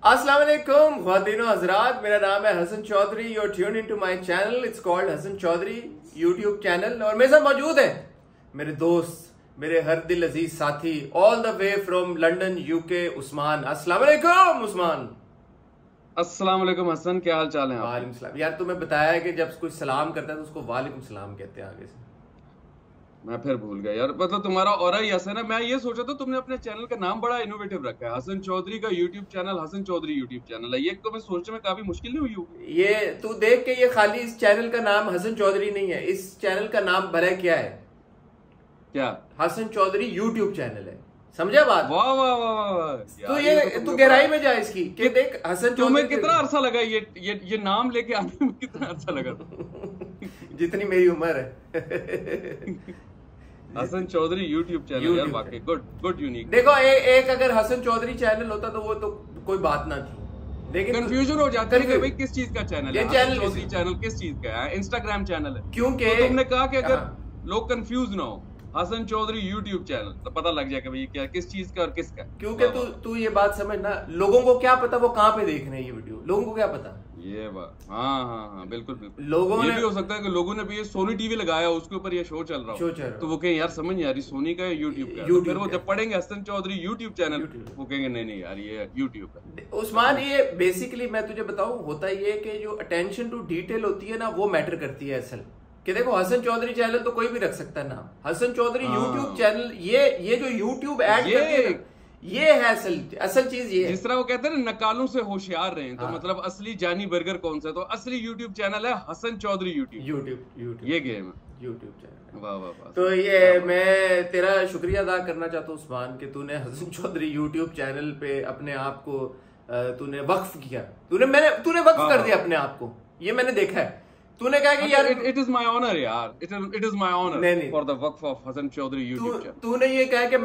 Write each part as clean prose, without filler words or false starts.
अस्सलाम वालेकुम ख्वातीन व हज़रात, मेरा नाम है Hasan Chaudhary. You're tuned into my channel, it's called Hasan Chaudhary YouTube channel. और मेरे साथ मौजूद है मेरे दोस्त, मेरे हर दिल अजीज साथी, all the way from London UK, Usman. अस्सलाम वालेकुम उस्मान। अस्सलाम वालेकुम हसन, क्या हाल चाल है? वालेकुम सलाम। यार तुम्हें बताया है कि जब कोई सलाम करता है तो उसको वालेकुम सलाम कहते हैं आगे से। मैं फिर भूल गया यार, मतलब तुम्हारा ऑरा ही ऐसा है ना। मैं ये सोचा था तुमने अपने चैनल का नाम बड़ा इनोवेटिव रखा है, हसन चौधरी का YouTube channel, Hasan Chaudhary YouTube channel है। ये तो मैं सोचने में काफी मुश्किल नहीं हुई होगी। ये तू देख के, ये खाली इस चैनल का नाम हसन चौधरी नहीं है, इस चैनल का नाम भले क्या है? क्या? हसन चौधरी यूट्यूब चैनल है। समझा बात? वाह वाह वाह वाह। तो ये तू गहराई में जा इसकी कि देख हसन चौधरी। तुम्हें कितना अरसा लगा ये नाम लेके आने में? कितना अरसा लगा? जितनी मेरी उम्र है। हसन चौधरी यूट्यूब चैनल यार, वाकई गुड यूनिक। देखो एक अगर हसन चौधरी चैनल होता तो वो तो कोई बात ना थी, लेकिन कंफ्यूजन हो जाता है कि भाई किस चीज का चैनल है। चैनल चौधरी चैनल किस चीज का है? इंस्टाग्राम चैनल है। क्योंकि तो तुमने कहा कि अगर लोग कंफ्यूज ना हो, हसन चौधरी यूट्यूब चैनल, तो पता लग जाएगा भाई क्या किस चीज का और किसका। क्योंकि तू ये बात समझ ना, लोगों को क्या पता वो कहाँ पे देख रहे हैं ये वीडियो, लोगों को क्या पता। ये बात हाँ, बिल्कुल बिल्कुल। लोगों ये ने भी हो सकता है कि लोगों ने भी ये सोनी टीवी लगाया, उसके ऊपर ये शो चल रहा हो, तो वो कहें यार समझ नहीं आ रही सोनी का है यूट्यूब का। तो फिर वो जब पढ़ेंगे हसन चौधरी यूट्यूब चैनल, वो कहेंगे नहीं यार ये यूट्यूब का। उस्मान, ये बेसिकली मैं तुझे बताऊं, होता ये कि जो अटेंशन टू डिटेल होती है ना, वो मैटर करती है असल। कि देखो हसन चौधरी चैनल तो कोई भी रख सकता है नाम, हसन चौधरी यूट्यूब चैनल, ये जो यूट्यूब ऐड करते हैं, ये है असल चीज। ये जिस तरह वो कहते हैं ना, नकालों से होशियार रहे, तो मतलब असली जानी बर्गर कौन सा? तो असली यूट्यूब चैनल है हसन चौधरी यूट्यूब। ये गेम है यूट्यूब चैनल। वाह वाह वाह। तो ये मैं तेरा शुक्रिया अदा करना चाहता हूँ उस्मान, कि तूने हसन चौधरी यूट्यूब चैनल पे अपने आप को तूने वक्फ किया, तूने वक्फ कर दिया अपने आप को। ये मैंने देखा है। तूने कहा कि यार इट इज माय ऑनर यार, it is my honour for the वक्फ of Hasan Chaudhary YouTube channel. तूने ये कहा कि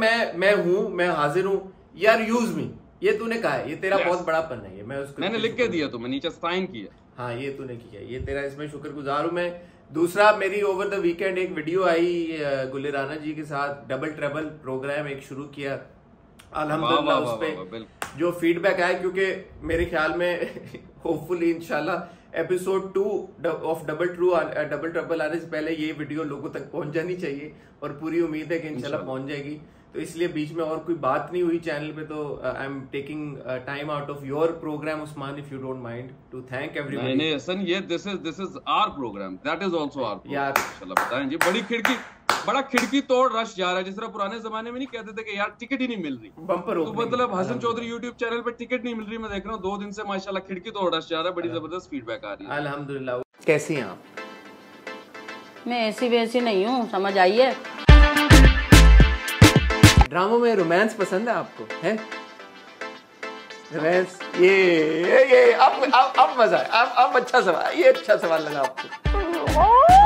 मैं हाजिर हूँ यार, यूज मी, ये तूने कहा है। ये तेरा बहुत बड़ापन है। ये मैंने लिख के दिया, तुम्हें नीचे साइन किया। हाँ, ये तूने किया, ये तेरा, इसमें शुक्रगुजार हूँ मैं। दूसरा, मेरी ओवर द वीकेंड एक वीडियो आई गुले राना जी के साथ, डबल ट्रबल प्रोग्राम एक शुरू किया। अल्हम्दुलिल्लाह उस पे जो फीडबैक आया, क्योंकि मेरे ख्याल में होपफुली इंशाल्लाह एपिसोड 2 ऑफ डबल ट्रबल आने से पहले ये वीडियो लोगों तक पहुंच जानी चाहिए, और पूरी उम्मीद है कि इंशाल्लाह पहुंच जाएगी। तो इसलिए बीच में और कोई बात नहीं हुई चैनल पे, तो I am taking time out of your programme Usman, if you don't mind, to thank everybody. नहीं हसन, ये this is our programme, that is also our programme. इंशाल्लाह बताएं जी। बड़ा खिड़की तोड़ रश जा रहा है, जिस तरह पुराने जमाने में नहीं कहते थे कि यार टिकट ही नहीं मिल रही, बम्पर। तो मतलब हसन चौधरी यूट्यूब चैनल पे टिकट नहीं मिल रही। मैं देख रहा हूँ 2 दिन से माशाल्लाह खिड़की तोड़ रश जा रहा है, बड़ी जबरदस्त फीडबैक आ रही है। अल्हम्दुलिल्लाह। कैसी हैं आप? मैं ऐसी वैसी नहीं हूँ, समझ आइए। ड्रामों में रोमांस पसंद है आपको? है रोमांस? ये अब मजा है। अब अच्छा सवाल, ये अच्छा सवाल लगा आपको।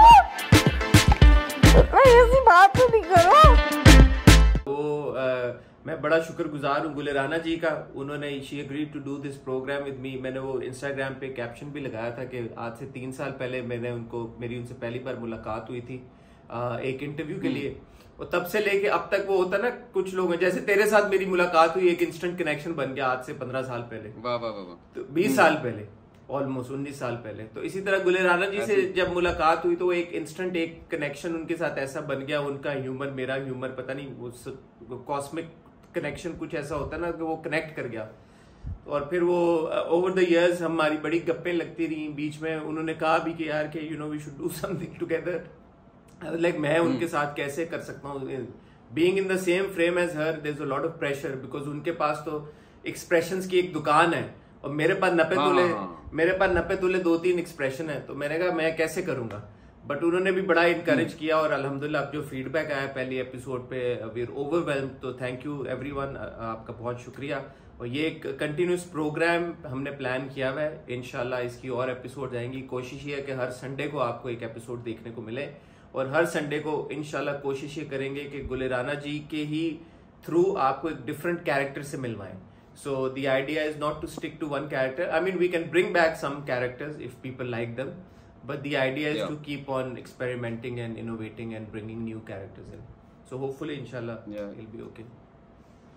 ऐसी बात नहीं करो। तो मैं बड़ा शुक्रगुजार हूँ गुले राना जी का। उन्होंने she agreed to do this programme with me. मैंने वो इंस्टाग्राम पे कैप्शन भी लगाया था कि आज से 3 साल पहले मेरी उनसे पहली बार मुलाकात हुई थी एक इंटरव्यू के लिए। और तब से लेके अब तक वो होता ना, कुछ लोग हैं जैसे तेरे साथ मेरी मुलाकात हुई, एक इंस्टेंट कनेक्शन बन गया आज से 15 साल पहले। वाह वाह वाह। तो 20 साल पहले, ऑलमोस्ट 19 साल पहले। तो इसी तरह गुले राना जी से जब मुलाकात हुई तो एक इंस्टेंट एक कनेक्शन उनके साथ ऐसा बन गया, उनका ह्यूमर मेरा ह्यूमर, पता नहीं वो कॉस्मिक कनेक्शन कुछ ऐसा होता है ना कि वो कनेक्ट कर गया। और फिर वो ओवर द इयर्स हमारी बड़ी गप्पें लगती रही। बीच में उन्होंने कहा भी कि यार कि we should do something together. Like मैं उनके साथ कैसे कर सकता हूँ, being in the same frame as her, there is a lot of pressure, because उनके पास तो एक्सप्रेशंस की एक दुकान है और मेरे पास 90 तुले 2-3 एक्सप्रेशन है। तो मैंने कहा मैं कैसे करूंगा, बट उन्होंने भी बड़ा इनकरेज किया। और अल्हम्दुलिल्लाह अब जो फीडबैक आया पहली एपिसोड पे, वी आर ओवरवेल्म्ड। तो थैंक यू एवरीवन, आपका बहुत शुक्रिया। और ये एक कंटिन्यूस प्रोग्राम हमने प्लान किया हुआ है, इंशाल्लाह इसकी और एपिसोड आएंगी। कोशिश ये है कि हर संडे को आपको एक एपिसोड देखने को मिले, और हर संडे को इंशाल्लाह कोशिश ये करेंगे कि गुले राना जी के ही थ्रू आपको एक डिफरेंट कैरेक्टर से मिलवाएं। So the idea is not to stick to one character. I mean we can bring back some characters if people like them, but the idea is to keep on experimenting and innovating and bringing new characters in. So hopefully inshallah it'll be okay.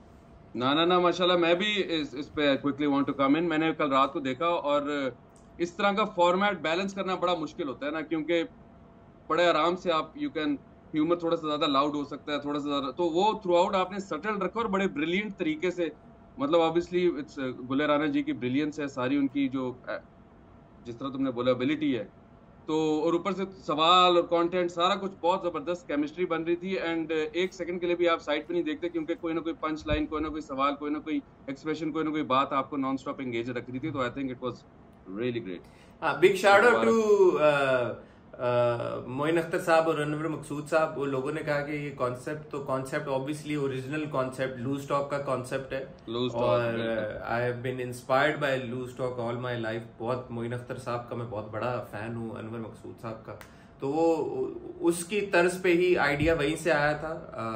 ना माशाल्लाह, मैं भी इस पे quickly want to come in. मैंने कल रात को देखा, और इस तरह का फॉर्मेट बैलेंस करना बड़ा मुश्किल होता है ना, क्योंकि बड़े आराम से आप यू कैन ह्यूमर थोड़ा सा ज्यादा लाउड हो सकता है, थोड़ा सा ज्यादा, तो वो थ्रू आउट आपने सटल रखा और बड़े ब्रिलियंट तरीके से, मतलब ऑब्वियसली इट्स गुले राना जी की ब्रिलियंस है सारी, उनकी जो जिस तरह तुमने बोला एबिलिटी है, तो और ऊपर से सवाल और कंटेंट सारा कुछ बहुत जबरदस्त केमिस्ट्री बन रही थी। एंड एक सेकंड के लिए भी आप साइड पे नहीं देखते, क्योंकि कोई ना कोई पंच लाइन, कोई ना कोई सवाल, कोई ना कोई एक्सप्रेशन, कोई ना कोई बात आपको नॉन स्टॉप एंगेज रख रही थी। तो I think it was really great. Big shout out to Moin Akhtar साहब और अनवर मकसूद साहब। वो लोगों ने कहा कि ये concept obviously original concept loose talk का कॉन्सेप्ट है, और I have been inspired by loose talk all my life. बहुत मोइन अख्तर साहब का मैं बहुत बड़ा फैन हूँ, अनवर मकसूद साहब का, तो वो उसकी तर्ज पे ही आइडिया वहीं से आया था।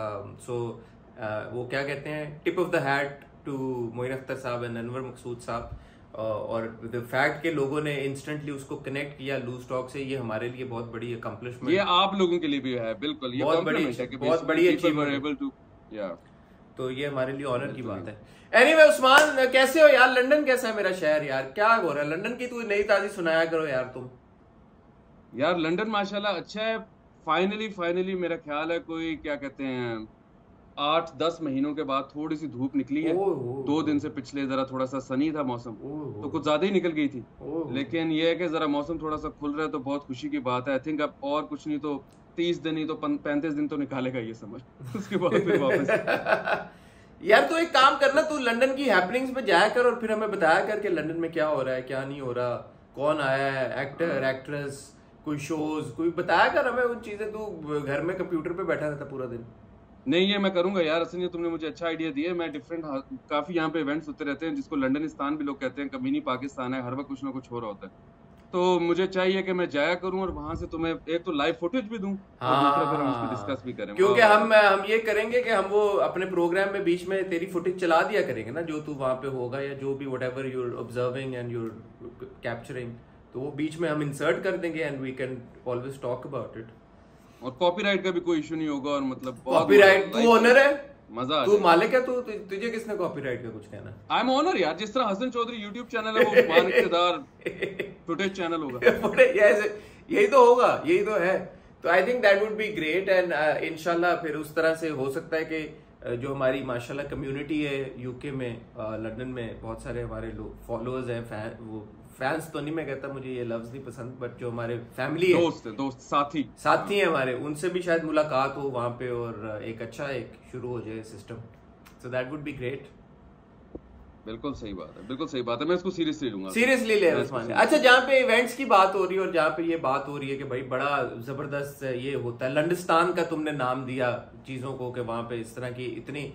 वो क्या कहते हैं, tip of the hat to Moin Akhtar साहब एंड अनवर मकसूद साहब। और द फैक्ट के लोगों ने इंस्टेंटली उसको कनेक्ट किया लूज टॉक से, ये हमारे लिए बहुत बड़ी अकम्पलिशमेंट, ये आप लोगों के लिए भी है बिल्कुल, ये बहुत बड़ी अचीवमेंट, तो ये हमारे लिए ऑनर की बात है। एनीवे उस्मान, कैसे हो यार? लंदन कैसा है मेरा शहर यार? क्या हो रहा है लंदन की? तू नई ताजी सुनाया करो यार तुम। यार लंदन माशाल्लाह अच्छा है, फाइनली मेरा ख्याल है कोई क्या कहते हैं 8-10 महीनों के बाद थोड़ी सी धूप निकली है। 2 दिन से पिछले जरा थोड़ा सा सनी था मौसम, तो कुछ ज्यादा ही निकल गई थी, लेकिन ये है कि जरा मौसम थोड़ा सा खुल रहा है तो बहुत खुशी की बात है। आई थिंक अब और कुछ नहीं तो 30 दिन ही तो 35 दिन तो निकालेगा ये समर उसके बाद फिर वापस। यार तू एक काम करना, तू लंदन की हैपनिंग्स में जाया कर और फिर हमें बताया कर कि लंदन में क्या हो रहा है, क्या नहीं हो रहा, कौन आया है, एक्टर एक्ट्रेस, कोई शोज, कोई बताया कर हमें उन चीजें। तू घर में कंप्यूटर पे बैठा रहता पूरा दिन। नहीं, ये मैं करूंगा यार, असल तुमने मुझे अच्छा आइडिया दिया। मैं डिफरेंट काफी यहाँ पे इवेंट्स होते रहते हैं, जिसको लंदनिस्तान भी लोग कहते हैं, कमीनी पाकिस्तान है, हर वक्त कुछ ना कुछ हो रहा होता है। तो मुझे चाहिए कि मैं जाया करूं और वहां से तुम्हें एक तो लाइव फुटेज भी दूं, और दूसरा फिर हम उसको डिस्कस भी करें, क्योंकि हम ये करेंगे कि हम वो अपने प्रोग्राम में बीच में तेरी फुटेज चला दिया करेंगे ना, जो तू वहां पे होगा या जो भी whatever you are observing and you are capturing, तो वो बीच में हम इंसर्ट कर देंगे and we can always talk about it. और कॉपीराइट का भी कोई इशू नहीं होगा, और मतलब कॉपीराइट तू ओनर है, मजा, तू मालिक है, तुझे किसने कॉपीराइट का कुछ कहना? आई एम ओनर यार, जिस तरह हसन चौधरी यूट्यूब चैनल है वो उस्मान इक़्तिदार फुटेज चैनल होगा। यही तो होगा, यही तो है। तो I think that would be great, and इंशाल्लाह फिर उस तरह से हो सकता है कि जो हमारी माशाल्लाह कम्युनिटी है यूके में, लंदन में बहुत सारे हमारे लोग फॉलोअर्स हैं, वो फैंस तो नहीं मैं कहता, मुझे ये लफ्ज नहीं पसंद, बट जो हमारे फैमिली है, दोस्त साथी हैं हमारे, उनसे भी शायद मुलाकात हो वहां पे और एक अच्छा एक शुरू हो जाए system. So that would be great. बिल्कुल सही बात है, मैं इसको सीरियसली लूंगा, सीरियसली ले उस्मान। अच्छा, जहाँ पे इवेंट्स की बात हो रही है और जहाँ पे ये बात हो रही है कि भाई बड़ा जबरदस्त ये होता है, लंदनिस्तान का तुमने नाम दिया चीजों को, कि वहां पे इस तरह की इतनी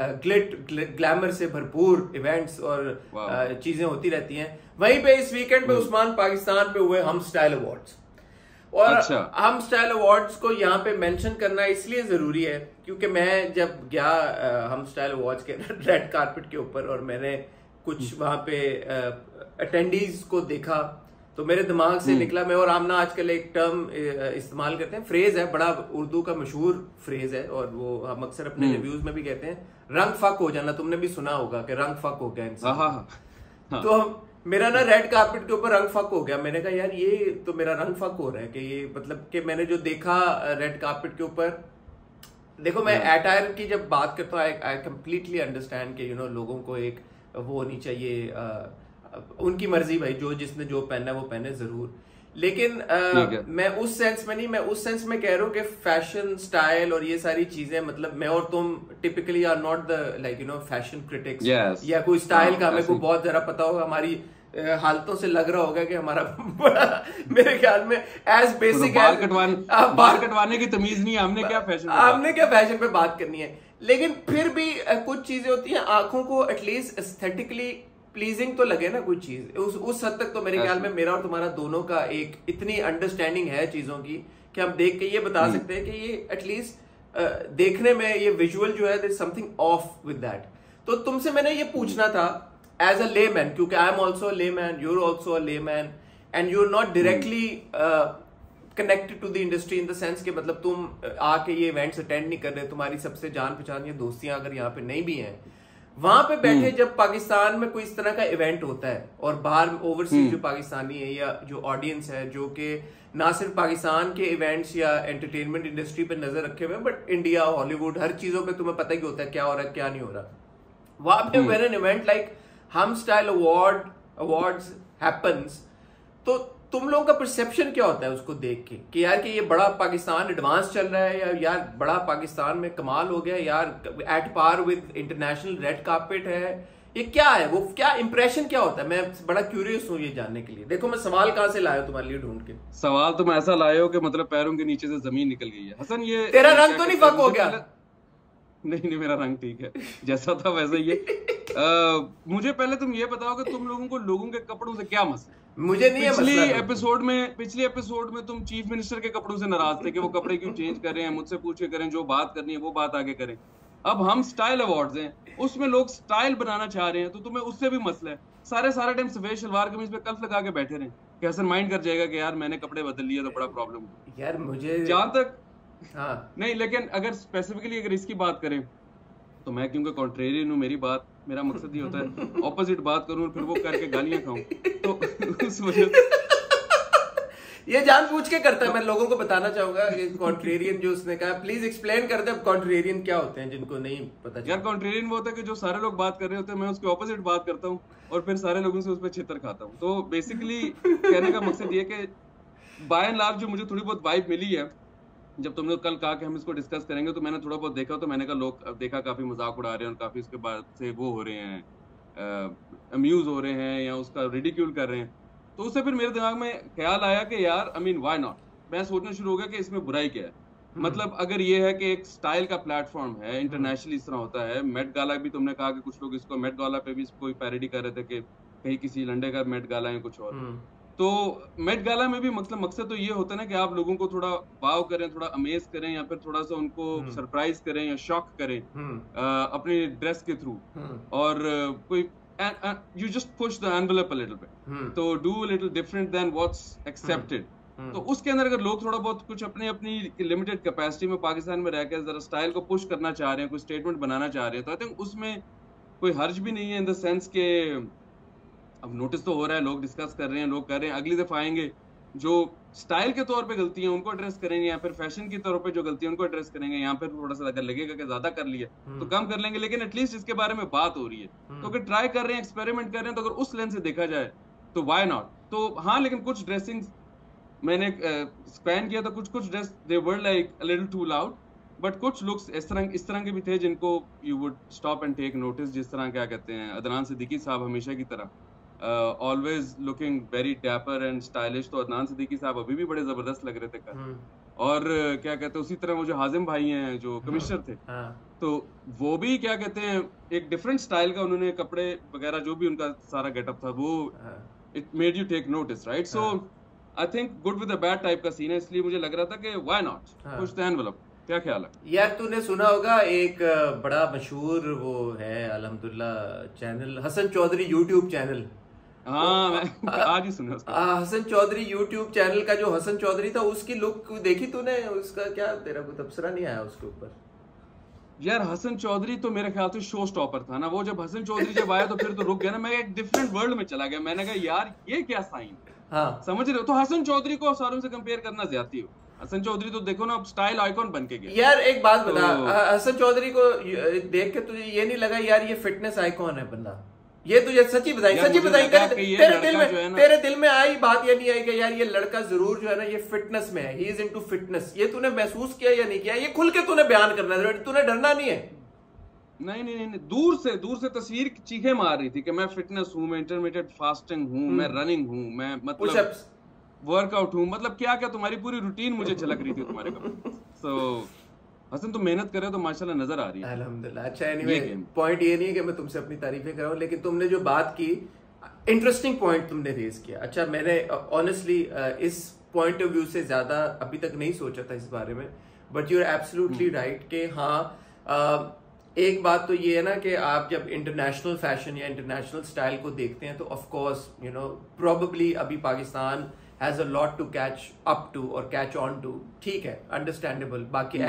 ग्लैमर से भरपूर इवेंट्स और चीजें होती रहती हैं। वहीं पे इस वीकेंड पे उस्मान पाकिस्तान पे हुए हम स्टाइल अवार्ड्स, और हम स्टाइल अवार्ड्स को यहाँ पे मेंशन करना इसलिए जरूरी है क्योंकि मैं जब गया हम स्टाइल अवार्ड्स के रेड कारपेट के ऊपर और मैंने कुछ वहां पे अटेंडीज को देखा, तो मेरे दिमाग से निकला, मैं और आमना आजकल एक टर्म इस्तेमाल करते हैं, फ्रेज है, बड़ा उर्दू का मशहूर फ्रेज है, और वो हम अक्सर अपने रिव्यूज में भी कहते हैं, रंग फक हो जाना। तुमने भी सुना होगा कि रंग फक हो गया इंसान। तो मेरा ना रेड कारपेट के ऊपर रंग फक हो गया। मैंने कहा यार ये तो मेरा रंग फक हो रहा है कि ये मतलब कि मैंने जो देखा रेड कारपेट के ऊपर, देखो मैं एटायर की जब बात करता हूँ, आई कंप्लीटली अंडरस्टैंड कि लोगों को एक वो होनी चाहिए, उनकी मर्जी भाई, जो जिसने जो पहना है वो पहने जरूर, लेकिन मैं उस सेंस में नहीं, मैं उस सेंस में कह रहा हूँ कि फैशन स्टाइल और ये सारी चीजें, मतलब मैं और तुम typically are not the like fashion critics, या कोई स्टाइल का हमें को बहुत जरा पता होगा, हमारी हालतों से लग रहा होगा कि हमारा बड़ा मेरे ख्याल में एज बेसिक बाल कटवाने की तमीज नहीं है, हमने क्या फैशन पे बात करनी है। लेकिन फिर भी कुछ चीजें होती हैं आंखों को एटलीस्ट एस्थेटिकली प्लीजिंग तो लगे ना कोई चीज, उस हद तक तो मेरे ख्याल में मेरा और तुम्हारा दोनों का एक इतनी अंडरस्टैंडिंग है चीजों की कि हम देख के ये बता सकते हैं कि ये एटलीस्ट देखने में ये विजुअल जो है, there is something off with that. तो तुमसे मैंने ये पूछना था एज अ लेमैन, क्योंकि I am also a layman, you are also a layman, and you are not directly connected to the industry in the sense कि मतलब तुम आके ये इवेंट्स अटेंड नहीं कर रहे, तुम्हारी सबसे जान पहचान या दोस्तियां अगर यहाँ पे नहीं भी हैं, वहां पे बैठे जब पाकिस्तान में कोई इस तरह का इवेंट होता है और बाहर ओवरसीज जो पाकिस्तानी है या जो ऑडियंस है जो कि ना सिर्फ पाकिस्तान के इवेंट्स या एंटरटेनमेंट इंडस्ट्री पे नजर रखे हुए बट इंडिया हॉलीवुड हर चीजों पे तुम्हें पता ही होता है क्या हो रहा है क्या नहीं हो रहा, वहां पे when an event like Hum style awards happens, तो तुम लोगों का परसेप्शन क्या होता है उसको देख के कि यार कि ये बड़ा पाकिस्तान एडवांस चल रहा है या यार बड़ा पाकिस्तान में कमाल हो गया यार at par with international red carpet है, ये क्या है, वो क्या इंप्रेशन क्या होता है? मैं बड़ा क्यूरियस हूँ ये जानने के लिए। देखो मैं सवाल कहाँ से लाया तुम्हारे लिए ढूंढ के, सवाल तुम ऐसा लाए हो कि मतलब पैरों के नीचे से जमीन निकल गई है। हसन ये तेरा रंग तो नहीं फक हो गया? नहीं मेरा रंग ठीक है, जैसा था वैसा ही है। मुझे पहले तुम ये बताओ कि तुम लोगों को लोगों के कपड़ों से क्या मसला? मुझे नहीं है मसला। पिछले एपिसोड में तुम चीफ मिनिस्टर के कपड़ों से नाराज थे कि वो कपड़े क्यों चेंज कर रहे हैं, मुझसे पूछ के करें, जो बात करनी है वो बात आगे करें। अब हम स्टाइल अवार्ड्स हैं, उसमें लोग स्टाइल बनाना चाह रहे हैं, तो तुम्हें उससे भी मसला है। सारा टाइम सफेद शलवार कमीज पे कल्फ लगा के बैठे रहे कि हसन माइंड कर जाएगा कि यार मैंने कपड़े बदल लिए तो बड़ा प्रॉब्लम यार मुझे जहां तक हाँ नहीं, लेकिन अगर स्पेसिफिकली अगर इसकी बात करें तो मैं क्योंकि कॉन्ट्रेरियन हूँ, मेरा मकसद ही होता है ऑपोजिट बात करूँ फिर वो करके गालियां खाऊं, तो उस वजह ये जानबूझ के करता है। मैं लोगों को बताना चाहूंगा कि कॉन्ट्रेरियन जो उसने कहा, प्लीज एक्सप्लेन कर दे कॉन्ट्रेरियन क्या होते हैं जिनको नहीं पता। यार कॉन्ट्रेरियन वो होता है कि जो सारे लोग बात कर रहे होते हैं मैं उसके ऑपोजिट बात करता हूँ और फिर सारे लोगों से उस पर छितर खाता हूँ। तो बेसिकली कहने का मकसद ये कि बाय एंड लार्ज जो मुझे थोड़ी बहुत वाइब मिली है, जब तुमने कल कहा कि हम इसको डिस्कस करेंगे तो मैंने थोड़ा बहुत देखा, तो मैंने कहा लोग देखा काफी मजाक उड़ा रहे हैं और काफी उसके बाद से वो हो रहे हैं, अम्यूज हो रहे हैं या उसका रिडिक्यूल कर रहे हैं। तो उससे फिर मेरे दिमाग में ख्याल आया कि यार आई मीन व्हाई नॉट, मैं सोचना शुरू हो गया कि इसमें बुराई क्या है। मतलब अगर ये है कि एक स्टाइल का प्लेटफॉर्म है, इंटरनेशनली इस तरह होता है, मेट गाला भी तुमने कहा कि कुछ लोग इसको मेट गाला पे भी कोई पैरोडी कर रहे थे कि कहीं किसी लंडे का मेट गाला है कुछ और, तो मेट गाला में भी मतलब मकसद तो ये होता है ना कि आप लोगों को थोड़ा वाव करें, थोड़ा अमेज करें या फिर थोड़ा सा उनको सरप्राइज करें या शॉक करें अपनी ड्रेस के थ्रू, और कोई you just push the envelope a little bit, तो do a little different than what's accepted। तो उसके अंदर अगर लोग थोड़ा बहुत कुछ अपनी लिमिटेड कैपेसिटी में पाकिस्तान में रहकर जरा स्टाइल को पुश करना चाह रहे हैं, कोई स्टेटमेंट बनाना चाह रहे हैं, तो आई थिंक उसमें कोई हर्ज भी नहीं है, इन द सेंस के अब नोटिस तो हो रहा है, लोग डिस्कस कर रहे हैं, लोग कर रहे हैं, अगली दफा आएंगे जो स्टाइल के तौर पे गलती है उनको एड्रेस करेंगे या फिर फैशन के तौर पे जो गलती है उनको एड्रेस करेंगे। यहाँ पे थोड़ा सा अगर लगेगा कि ज्यादा कर लिया तो कम कर लेंगे, लेकिन एटलीस्ट इसके बारे में बात हो रही है। तो अगर ट्राई कर रहे हैं, एक्सपेरिमेंट कर रहे हैं, तो अगर उस लेंस से देखा जाए तो व्हाई नॉट। तो हाँ, लेकिन कुछ ड्रेसिंग मैंने स्कैन किया तो कुछ dress they were like a little too loud, but कुछ लुक्स इस तरह के भी थे जिनको you would stop and take notice. जिस तरह क्या कहते हैं अदनान सिद्दीकी साहब हमेशा की तरह always looking very dapper and stylish, तो अदनान सिद्दीकी साहब अभी भी बड़े जबरदस्त लग रहे थे कल। और क्या कहते हैं उसी तरह वो जो हाजिम भाई हैं जो कमिश्नर थे, तो वो भी क्या कहते हैं एक डिफरेंट स्टाइल का उन्होंने कपड़े वगैरह जो भी उनका सारा गेटअप था वो it made you take notice, right. So I think good with a bad type का सीन है, इसलिए मुझे लग रहा था कि why not push the envelope. क्या ख्याल है यार? तूने सुना होगा एक बड़ा मशहूर वो है अल्हम्दुलिल्लाह channel, Hasan Chaudhary YouTube channel. हाँ मैं आज ही सुना उसका। हसन चौधरी यूट्यूब चैनल का जो हसन चौधरी था उसकी लुक देखी तूने? उसका क्या तेरा कोई तबसरा नहीं आया उसके ऊपर? यार हसन चौधरी तो मेरे ख्याल से शो स्टॉपर था ना वो। जब हसन चौधरी जब आया तो फिर तो रुक गया ना, मैं एक डिफरेंट वर्ल्ड में चला गया। मैंने कहा यार ये क्या साइन, हाँ समझ रहे हो। तो हसन चौधरी को सारों से कंपेयर करना ज्यादती हो। हसन चौधरी तो देखो ना अब स्टाइल आइकॉन बन के गया। यार एक बात बता, हसन चौधरी को देख के तुझे ये नहीं लगा यार ये फिटनेस आइकॉन है बंदा? ये तुझे सच्ची बताई तेरे दिल में आई बात या नहीं आई कि यार ये लड़का जरूर जो है ना ये फिटनेस में है, ही इज इनटू फिटनेस? ये तूने महसूस किया या नहीं किया? ये खुल के तूने बयान करना है, तूने डरना नहीं है। नहीं, दूर से तस्वीर चीखे मार रही थी कि मैं फिटनेस हूँ, मैं इंटरमीडिएट फास्टिंग हूँ, मैं रनिंग हूँ, मैं मतलब वर्कआउट हूँ, मतलब क्या तुम्हारी पूरी रूटीन मुझे झलक रही थी तुम्हारे कपड़े। सो हसन तुम मेहनत कर रहे हो तो माशाल्लाह नजर आ रही है अल्हम्दुलिल्लाह। अच्छा एनीवे पॉइंट ये नहीं है कि मैं तुमसे अपनी तारीफें कराऊं, लेकिन तुमने जो बात की इंटरेस्टिंग पॉइंट तुमने रेज किया। अच्छा मैंने ऑनेस्टली इस पॉइंट ऑफ व्यू से ज्यादा अभी तक नहीं सोचा था इस बारे में, but you are absolutely right कि हाँ एक बात तो ये है ना कि आप जब इंटरनेशनल फैशन या इंटरनेशनल स्टाइल को देखते हैं तो of course you know probably अभी Pakistan has a lot to catch up to और कैच ऑन टू, ठीक है, अंडरस्टैंडेबल। बाकी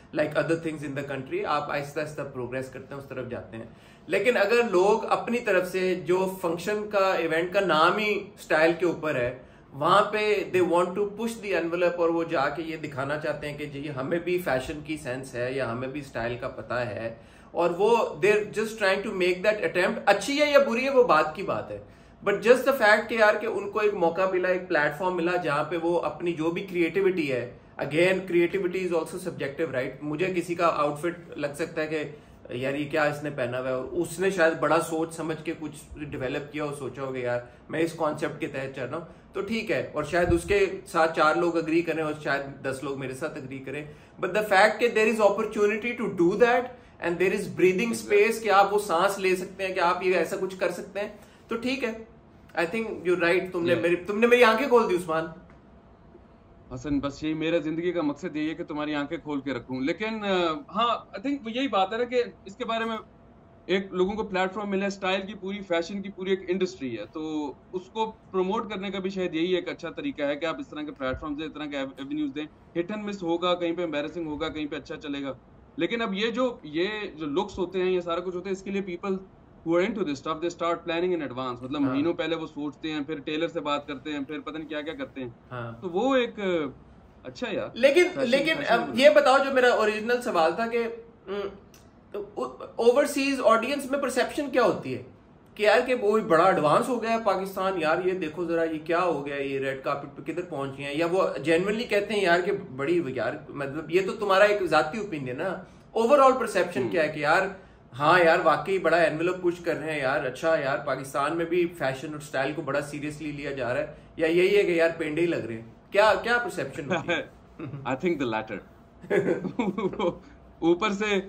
like other things in the country, आप आहिस्ता आहिस्ता प्रोग्रेस करते हैं, उस तरफ जाते हैं। लेकिन अगर लोग अपनी तरफ से जो फंक्शन का, इवेंट का नाम ही स्टाइल के ऊपर है, वहां पे they want to push the envelope, और वो जाके ये दिखाना चाहते हैं कि जी हमें भी फैशन की सेंस है या हमें भी स्टाइल का पता है, और वो they're just trying to make that attempt. अच्छी है या बुरी है वो बात की बात है, बट जस्ट द फैक्ट कि यार कि उनको एक मौका मिला, एक प्लेटफॉर्म मिला जहां पे वो अपनी जो भी क्रिएटिविटी है, again creativity is also subjective right. मुझे किसी का आउटफिट लग सकता है कि यार ये क्या इसने पहना हुआ है, और उसने शायद बड़ा सोच समझ के कुछ डेवलप किया और सोचा होगा यार मैं इस कॉन्सेप्ट के तहत चल रहा हूँ, तो ठीक है। और शायद उसके साथ 4 लोग अग्री करें और शायद 10 लोग मेरे साथ अग्री करें, बट द फैक्ट कि there is opportunity to do that and there is breathing space, कि आप वो सांस ले सकते हैं, कि आप ये ऐसा कुछ कर सकते हैं, तो ठीक है। आई थिंक यू राइट, तुमने मेरी आंखें खोल दी उस्मान। हसन, बस यही मेरा जिंदगी का मकसद यही है कि तुम्हारी आंखें खोल के रखूं। लेकिन हाँ, आई थिंक यही बात है ना कि इसके बारे में एक लोगों को प्लेटफॉर्म मिला है। स्टाइल की पूरी, फैशन की पूरी एक इंडस्ट्री है, तो उसको प्रमोट करने का भी शायद यही एक अच्छा तरीका है कि आप इस तरह के प्लेटफॉर्म दें, इस तरह के एवेन्यूज दें। हिट एंड मिस होगा, कहीं पे एम्बैरेसिंग होगा, कहीं पे अच्छा चलेगा, लेकिन अब ये जो लुक्स होते हैं, ये सारा कुछ होता है, इसके लिए people who are into this stuff, they start planning in advance। मतलब महीनों पहले वो सोचते हैं, फिर टेलर से बात करते हैं, फिर पता नहीं क्या क्या करते हैं। तो वो एक अच्छा यार। लेकिन अब ये बताओ, जो मेरा ओरिजिनल सवाल था कि ओवरसीज ऑडियंस में परसेप्शन क्या होती है कि यार कि वो बड़ा एडवांस हो गया है पाकिस्तान, यार ये देखो जरा ये क्या हो गया, ये रेड कार्पेट पे किधर पहुंच गए हैं, या वो जेन्युइनली कहते हैं यार कि बड़ी यार, मतलब ये तो तुम्हारा एक जाती ओपिनियन है ना। ओवरऑल परसेप्शन क्या है कि यार हाँ यार वाकई बड़ा एनवेलप पुश कर रहे हैं यार, अच्छा यार पाकिस्तान में भी फैशन और स्टाइल को बड़ा सीरियसली लिया जा रहा है, या यही है कि यार पेंडे ही लग रहे हैं, क्या क्या परसेप्शन होती है? I think the latter. ऊपर से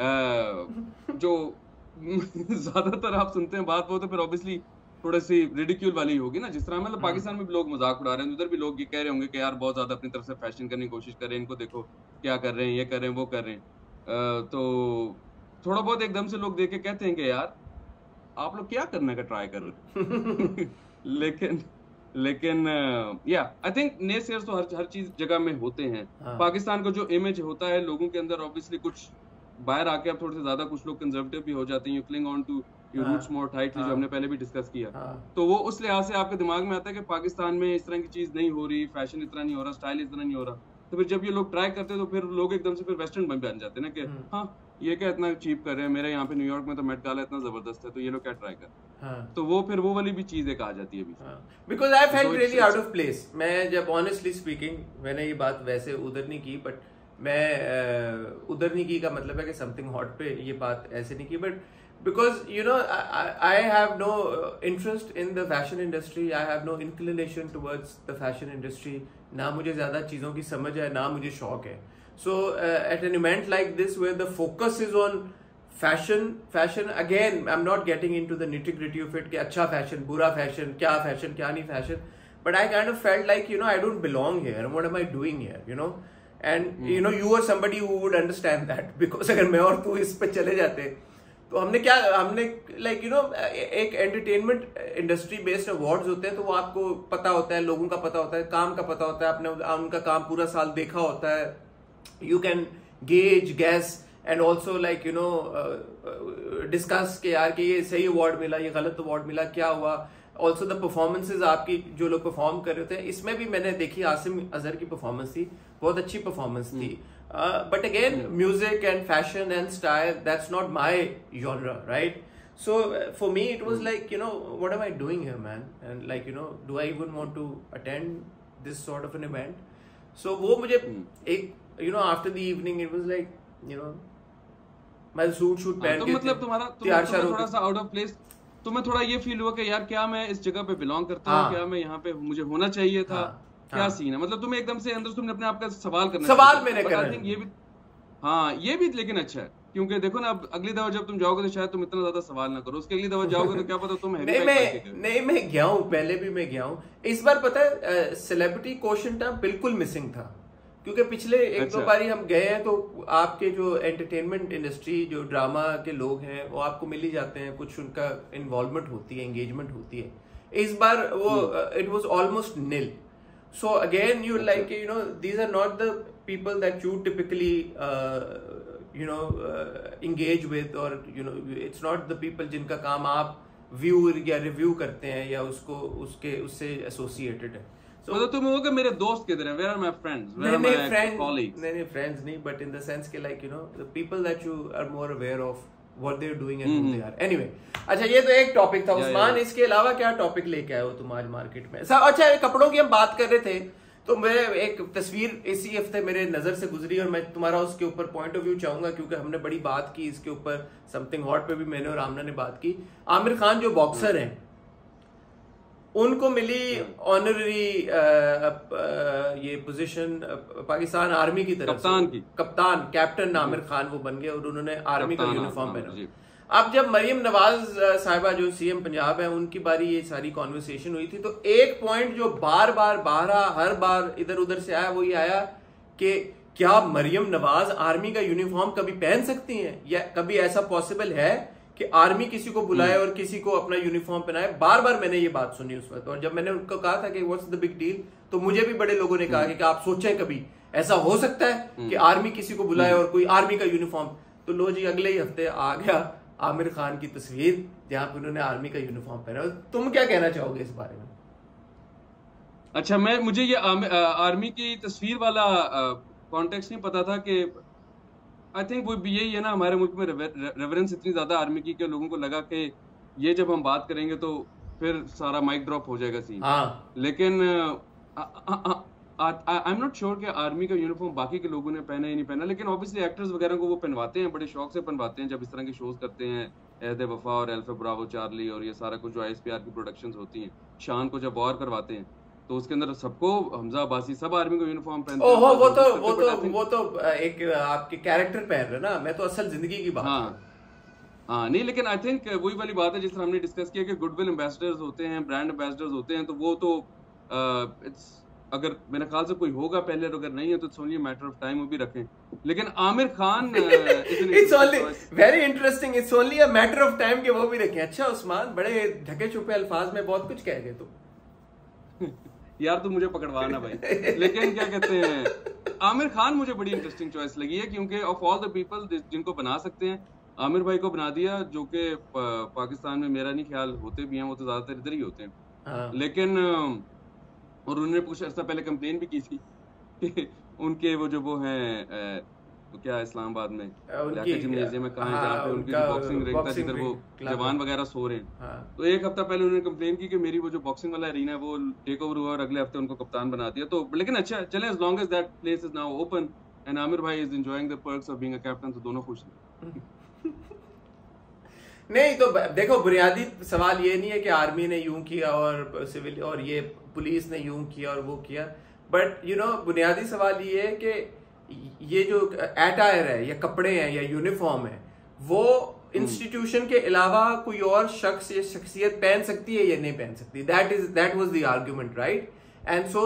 जो ज्यादातर आप सुनते हैं बात, वो तो फिर ऑब्वियसली थोड़ी सी रिडिक्यूल वाली होगी ना। जिस तरह मतलब पाकिस्तान में भी लोग मजाक उड़ा रहे हैं, उधर भी लोग ये कह रहे होंगे कि यार बहुत ज्यादा अपनी तरफ से फैशन करने की कोशिश कर रहे हैं, इनको देखो क्या कर रहे हैं, ये कर रहे हैं, वो कर रहे हैं। तो थोड़ा बहुत एकदम से लोग देख के कहते हैं कि यार आप लोग क्या करने का ट्राई कर रहे हैं। लेकिन या आई थिंक नेसेयर्स तो हर चीज जगह में होते हैं। पाकिस्तान का जो इमेज होता है लोगों के अंदर, ऑब्वियसली कुछ बाहर आके अब थोड़े से ज्यादा कुछ लोग कंजर्वेटिव भी हो जाते हैं, you cling on to your roots more tightly, जो हमने पहले भी डिस्कस किया। तो वो उस लिहाज से आपके दिमाग में आता है कि पाकिस्तान में इस तरह की चीज नहीं हो रही, फैशन इतना नहीं हो रहा, स्टाइल इतना नहीं हो रहा। तो फिर जब ये लोग ट्राई करते हैं तो फिर लोग एकदम से फिर वेस्टर्न बन जाते हैं ना, कि हाँ ये क्या इतना चीप कर रहे हैं, मेरे यहाँ पे न्यूयॉर्क में तो मेट गाला इतना जबरदस्त है, तो ये लोग क्या ट्राई कर। तो वो फिर वो वाली भी चीज एक आ जाती है अभी। Because I felt really out of place. मैं जब ऑनेस्टली स्पीकिंग, मैंने ये बात वैसे उधर नहीं की, बट मैं उधर नहीं की का मतलब है कि समथिंग हॉट पे ये बात ऐसे नहीं की, but because you know I have no interest in the fashion industry, I have no inclination towards the fashion industry, ना मुझे ज्यादा चीजों की समझ है, ना मुझे शौक है। So at an event like this where the focus is on fashion again, I'm not getting into the nitty gritty of it कि अच्छा फैशन, बुरा फैशन, क्या फैशन, क्या नहीं fashion, but I kind of felt like I don't belong here, what am I doing here, and you are somebody who would understand that, because अगर मैं और तू इस पे चले जाते तो हमने एक एंटरटेनमेंट इंडस्ट्री बेस्ड अवार्ड्स होते हैं, तो वो आपको पता होता है, लोगों का पता होता है, काम का पता होता है, आपने उनका काम पूरा साल देखा होता है, you can gauge guess and also discuss के यार कि ये सही अवार्ड मिला, ये गलत अवार्ड मिला, क्या हुआ। ऑल्सो द परफॉर्मेंसेज आपकी जो लोग परफॉर्म कर रहे थे, इसमें भी मैंने देखी आसिम अजहर की परफॉर्मेंस थी, बहुत अच्छी परफॉर्मेंस थी। But again, music and fashion and style, that's not my genre, right? So for me it was like, what am I doing here, man? And do I even want to attend this sort of an event? So वो मुझे एक after the evening it was like, मैं suit पहन के, मतलब तुम्हारा थोड़ा सा आउट ऑफ प्लेस, तुम्हें थोड़ा ये फील हुआ कि यार क्या मैं इस जगह पे बिलोंग करता हूँ, क्या मैं यहाँ पे मुझे होना चाहिए था, क्या सीन है, मतलब तुम्हें एकदम से अंदर तुमने अपने आप का सवाल मैंने करा है। ये भी ये भी लेकिन अच्छा है, क्योंकि देखो ना अब अगली दफा जब तुम जाओगे तो शायद तुम इतना ज्यादा सवाल ना करो, उसके अगली दफा जाओगे तो क्या पता तुम नहीं मैं गया हूँ, पहले भी मैं गया हूँ। इस बार पता है सेलिब्रिटी क्वोशंट बिल्कुल मिसिंग था, क्योंकि पिछले एक दो बारी हम गए हैं तो आपके जो एंटरटेनमेंट इंडस्ट्री, जो ड्रामा के लोग हैं, वो आपको मिल ही जाते हैं, कुछ उनका इन्वॉल्वमेंट होती है, एंगेजमेंट होती है। इस बार वो it was almost nil, So again, you like, you know, these are not the people that you typically engage with, or you know, it's not the people जिनका काम आप व्यू या रिव्यू करते हैं या उससे एसोसिएटेड है. So, मतलब तुम हो कि मेरे दोस्त किधर हैं? Where are my friends? Where are my colleagues? नहीं friends नहीं, but in the sense के like, you know, the people that you are more aware of what they're doing and who they are. Anyway, अच्छा ये तो एक topic था उस्मान. इसके अलावा क्या टॉपिक लेके आए हो तुम आज मार्केट में? अच्छा, कपड़ों की हम बात कर रहे थे तो मैं एक तस्वीर इसी हफ्ते मेरे नजर से गुजरी और मैं तुम्हारा उसके ऊपर पॉइंट ऑफ व्यू चाहूंगा, क्योंकि हमने बड़ी बात की इसके ऊपर. समथिंग हॉट पे भी मैंने और आमना ने बात की. आमिर खान जो बॉक्सर हैं, उनको मिली ऑनररी ये पोजीशन पाकिस्तान आर्मी की तरफ से. कप्तान कैप्टन आमिर खान वो बन गए और उन्होंने आर्मी का यूनिफॉर्म पहना. अब जब मरियम नवाज साहिबा जो सीएम पंजाब है, उनकी बारी ये सारी कॉन्वर्सेशन हुई थी, तो एक पॉइंट जो बार बार हर बार इधर उधर से आया वो ये आया कि क्या मरियम नवाज आर्मी का यूनिफॉर्म कभी पहन सकती हैं, या कभी ऐसा पॉसिबल है कि आर्मी किसी को बुलाए और किसी को अपना यूनिफॉर्म पहनाए. बार बार मैंने ये बात सुनी उस वक्त, और जब मैंने उनको कहा था कि व्हाट्स द बिग डील, तो मुझे भी बड़े लोगों ने कहा कि आप सोचें कभी ऐसा हो सकता है कि आर्मी किसी को बुलाए और कोई आर्मी का यूनिफॉर्म. तो लो जी, अगले ही हफ्ते आ गया आमिर खान की तस्वीर जहां पर उन्होंने आर्मी का यूनिफॉर्म पहना. तुम क्या कहना चाहोगे इस बारे में? अच्छा, मुझे ये आर्मी की तस्वीर वाला कॉन्टेक्स्ट नहीं पता था कि आई थिंक वो भी यही है ना, हमारे मुल्क में रेफरेंस इतनी ज्यादा आर्मी की कि लोगों को लगा कि ये जब हम बात करेंगे तो फिर सारा माइक ड्रॉप हो जाएगा सीन. लेकिन आई एम नॉट श्योर कि आर्मी का यूनिफॉर्म बाकी के लोगों ने पहना ही नहीं पहना, लेकिन ऑब्वियसली एक्टर्स वगैरह को वो पहनवाते हैं, बड़े शौक से पहनवाते हैं जब इस तरह के शोज करते हैं. एहद वफा और अल्फा ब्रावो चार्ली और ये सारा कुछ जो ISPR की प्रोडक्शंस होती हैं, शान को जब वॉर करवाते हैं तो उसके अंदर सबको हमजा अब्बासी सब आर्मी को यूनिफॉर्म पहनते हैं. ओहो, वो तो एक आपके कैरेक्टर पहन रहे ना, मैं तो असल जिंदगी की बात. हाँ नहीं, लेकिन आई थिंक वही वाली बात है जिस तरह हमने डिस्कस किया कि गुडविल एम्बेसडर्स होते हैं, ब्रांड एम्बेसडर्स होते हैं, तो वो तो इट्स अगर मेरे ख्याल से कोई होगा पहले, अगर नहीं है तो it's only matter of time वो भी रखें. लेकिन Aamir Khan it's only very interesting, it's only a matter of time कि वो भी रखें. अच्छा उस्मान, बड़े ढके छुपे अल्फाज में बहुत कुछ कह गए तुम. यार तू मुझे पकड़वाना भाई. लेकिन क्या कहते हैं, आमिर खान मुझे बड़ी इंटरेस्टिंग चॉइस लगी है, क्योंकि ऑफ ऑल द पीपल जिनको बना सकते हैं, आमिर भाई को बना दिया, जो कि पाकिस्तान में मेरा नहीं ख्याल होते भी हैं, वो तो ज्यादातर इधर ही होते हैं. लेकिन और उन्होंने कुछ अर्सा पहले कंप्लेन भी की थी कि उनके वो हैं तो क्या इस्लामाबाद में जिम्नेजियम में कहाँ है जहाँ पे उनकी बॉक्सिंग रिंग था जिधर वो जवान वगैरह सो रहे हैं. तो एक हफ्ता पहले उन्होंने कंप्लेन की कि मेरी वो जो बॉक्सिंग वाला एरिना है वो टेक ओवर हुआ और अगले हफ्ते उनको कप्तान बना दिया. तो लेकिन अच्छा चले, as long as that place is now open and Aamir भाई is enjoying the perks of being a captain, तो दोनों खुश हैं. नहीं तो देखो, बुनियादी सवाल ये नहीं है कि आर्मी ने यूं किया और सिविल और ये पुलिस ने यूं किया और वो किया, बट यू नो बुनियादी सवाल ये है कि ये जो एटायर है या कपड़े हैं या यूनिफॉर्म है, वो इंस्टीट्यूशन के अलावा कोई और शख्स या शख्सियत पहन सकती है या नहीं पहन सकती. That was the argument, right? And so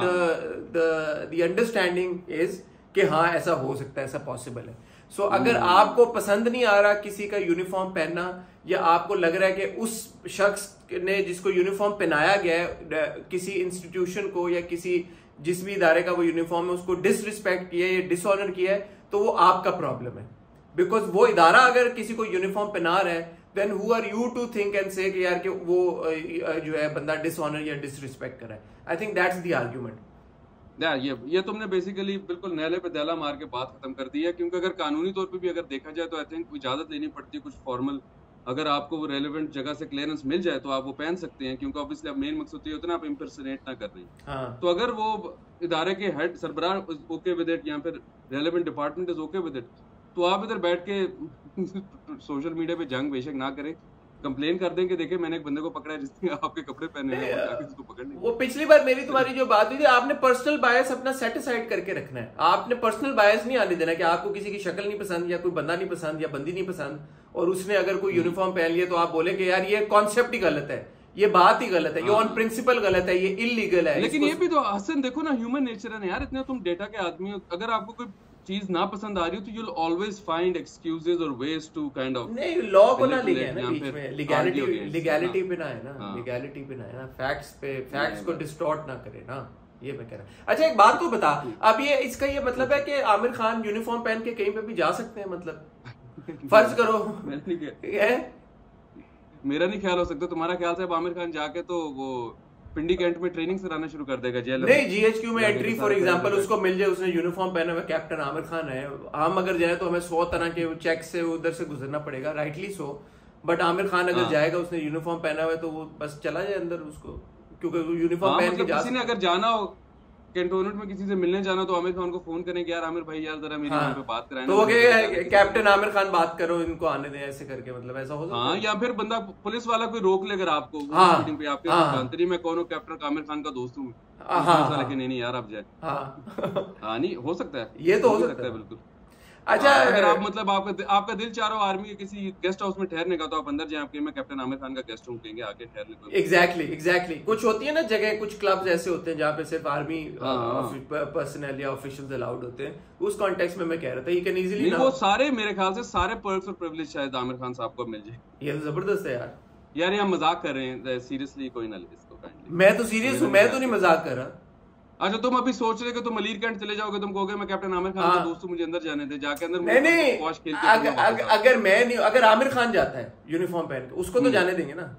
the understanding is कि हाँ ऐसा हो सकता है, ऐसा पॉसिबल है. सो अगर आपको पसंद नहीं आ रहा किसी का यूनिफॉर्म पहनना, या आपको लग रहा है कि उस शख्स ने जिसको यूनिफॉर्म पहनाया गया है किसी इंस्टीट्यूशन को या किसी जिस भी इदारे का वो यूनिफॉर्म है उसको डिसरिस्पेक्ट किया या डिसऑनर किया है, तो वो आपका प्रॉब्लम है. बिकॉज वो इदारा अगर किसी को यूनिफॉर्म पहना रहा है, then who are you to think and say कि यार कि वो जो है बंदा डिसऑनर या डिसरिस्पेक्ट कर रहा है. I think that's the argument. यार ये तुमने बेसिकली बिल्कुल नहले पे दहला मार के बात खत्म कर दी है, क्योंकि अगर कानूनी तौर पे भी अगर देखा जाए तो आई थिंक इजाजत लेनी पड़ती है कुछ फॉर्मल. अगर आपको वो रेलेवेंट जगह से क्लियरेंस मिल जाए तो आप वो पहन सकते हैं, क्योंकि ऑब्वियसली अब मेन मकसद ये होता है ना आप इम्पर्सनेट ना कर रहे हैं. तो अगर वो इदारे के हेड सरबराह ओके विद इट या फिर relevant department is okay with it, तो आप इधर बैठ के सोशल मीडिया पे जंग बेशक ना करें, कंप्लेन कर दें कि देखिए मैंने एक बंदे को पकड़ा है जिसने आपके कपड़े पहने हैं, जाके उसको पकड़ने. वो पिछली बार मेरी तुम्हारी जो बात हुई थी, आपने पर्सनल बायस अपना सेट असाइड करके रखना है. आपने पर्सनल बायस नहीं आने देना कि आपको किसी की शक्ल नहीं पसंद या कोई बंदा नहीं पसंद या बंदी नहीं पसंद और उसने अगर कोई यूनिफॉर्म पहन लिया तो आप बोले कि यार ये कॉन्सेप्ट ही गलत है, ये बात ही गलत है, ये ऑन प्रिंसिपल गलत है, ये इलीगल है. लेकिन ये भी तो हसन देखो ना, ह्यूमन नेचर है यार, इतने तुम डेटा के आदमी हो, अगर आपको कोई चीज ना पसंद आ रही हो तो you'll always find excuses or ways to kind of नहीं लॉ को ना ले गया ना बीच में, लीगैलिटी पे ना है ना, लीगैलिटी पे ना है ना, फैक्ट्स को डिस्टॉर्ट ना करे ना. ये मैं कह रहा हूँ। अच्छा एक बात तो बता, अब ये इसका ये मतलब है कि आमिर खान यूनिफॉर्म पहन के कहीं पे भी जा सकते हैं, मतलब फर्ज करो मेरा नहीं ख्याल हो सकता, तुम्हारा ख्याल से अब आमिर खान जाके तो वो पिंडी कैंट में ट्रेनिंग कराना शुरू कर देगा जेल नहीं, जीएचक्यू में एंट्री फॉर एग्जांपल उसको मिल जाए, उसने यूनिफॉर्म पहना हुआ, कैप्टन आमिर खान है, हम अगर जाए तो हमें 100 तरह के चेक से उधर से गुजरना पड़ेगा, rightly so, but Aamir Khan अगर जाएगा, उसने यूनिफॉर्म पहना हुआ है तो वो बस चला जाए अंदर उसको, क्योंकि वो यूनिफॉर्म पहन के जा, किसी ने अगर जाना हो कैंटोनमेंट में किसी से मिलने जाना तो आमिर खान को फोन करें कि यार आमिर भाई यार जरा मेरी वहां पे बात कराएं, तो वो कैप्टन आमिर खान बात करो, इनको आने दें, ऐसे करके, मतलब ऐसा हो सकता है। हाँ, या फिर बंदा पुलिस वाला कोई रोक ले अगर आपको मीटिंग पे, आपके जानते नहीं मैं कौन हूँ, कैप्टन आमिर खान का दोस्त हूँ, नहीं यार आप जाए, हाँ नहीं हो सकता है, ये तो हो सकता है बिल्कुल। अच्छा अगर आप मतलब आपका दिल चाह रहा हो आर्मी के किसी गेस्ट हाउस में ठहरने का तो आप अंदर जाए, आपके मैं कैप्टन आमिर खान का गेस्ट हूँ कहेंगे आके ठहर ले। एग्जैक्टली कुछ होती है ना जगह, कुछ क्लब्स ऐसे होते हैं जहाँ पे सिर्फ आर्मी पर्सनल या ऑफिशियल्स अलाउड होते हैं, उस कॉन्टेक्स्ट में मैं कह रहा था, यू कैन इजीली, वो सारे मेरे ख्याल से सारे पर्क्स और प्रिविलेज शायद आमिर खान साहब को मिल जाए। ये तो जबरदस्त है यार ये हम मजाक कर रहे हैं, सीरियसली कोई ना ले इसको काइंडली। मैं तो सीरियस हूँ, मैं तो नहीं मजाक कर रहा। अच्छा तुम अभी सोच रहे कि तुम मलीर कैंट चले जाओगे, तुम कहोगे मैं कैप्टन आमिर खान का दोस्त हूं, मुझे अंदर जाने दे, जाके अंदर नहीं, अगर मैं नहीं, अगर आमिर खान जाता है यूनिफॉर्म पहन के, उसको तो जाने देंगे ना।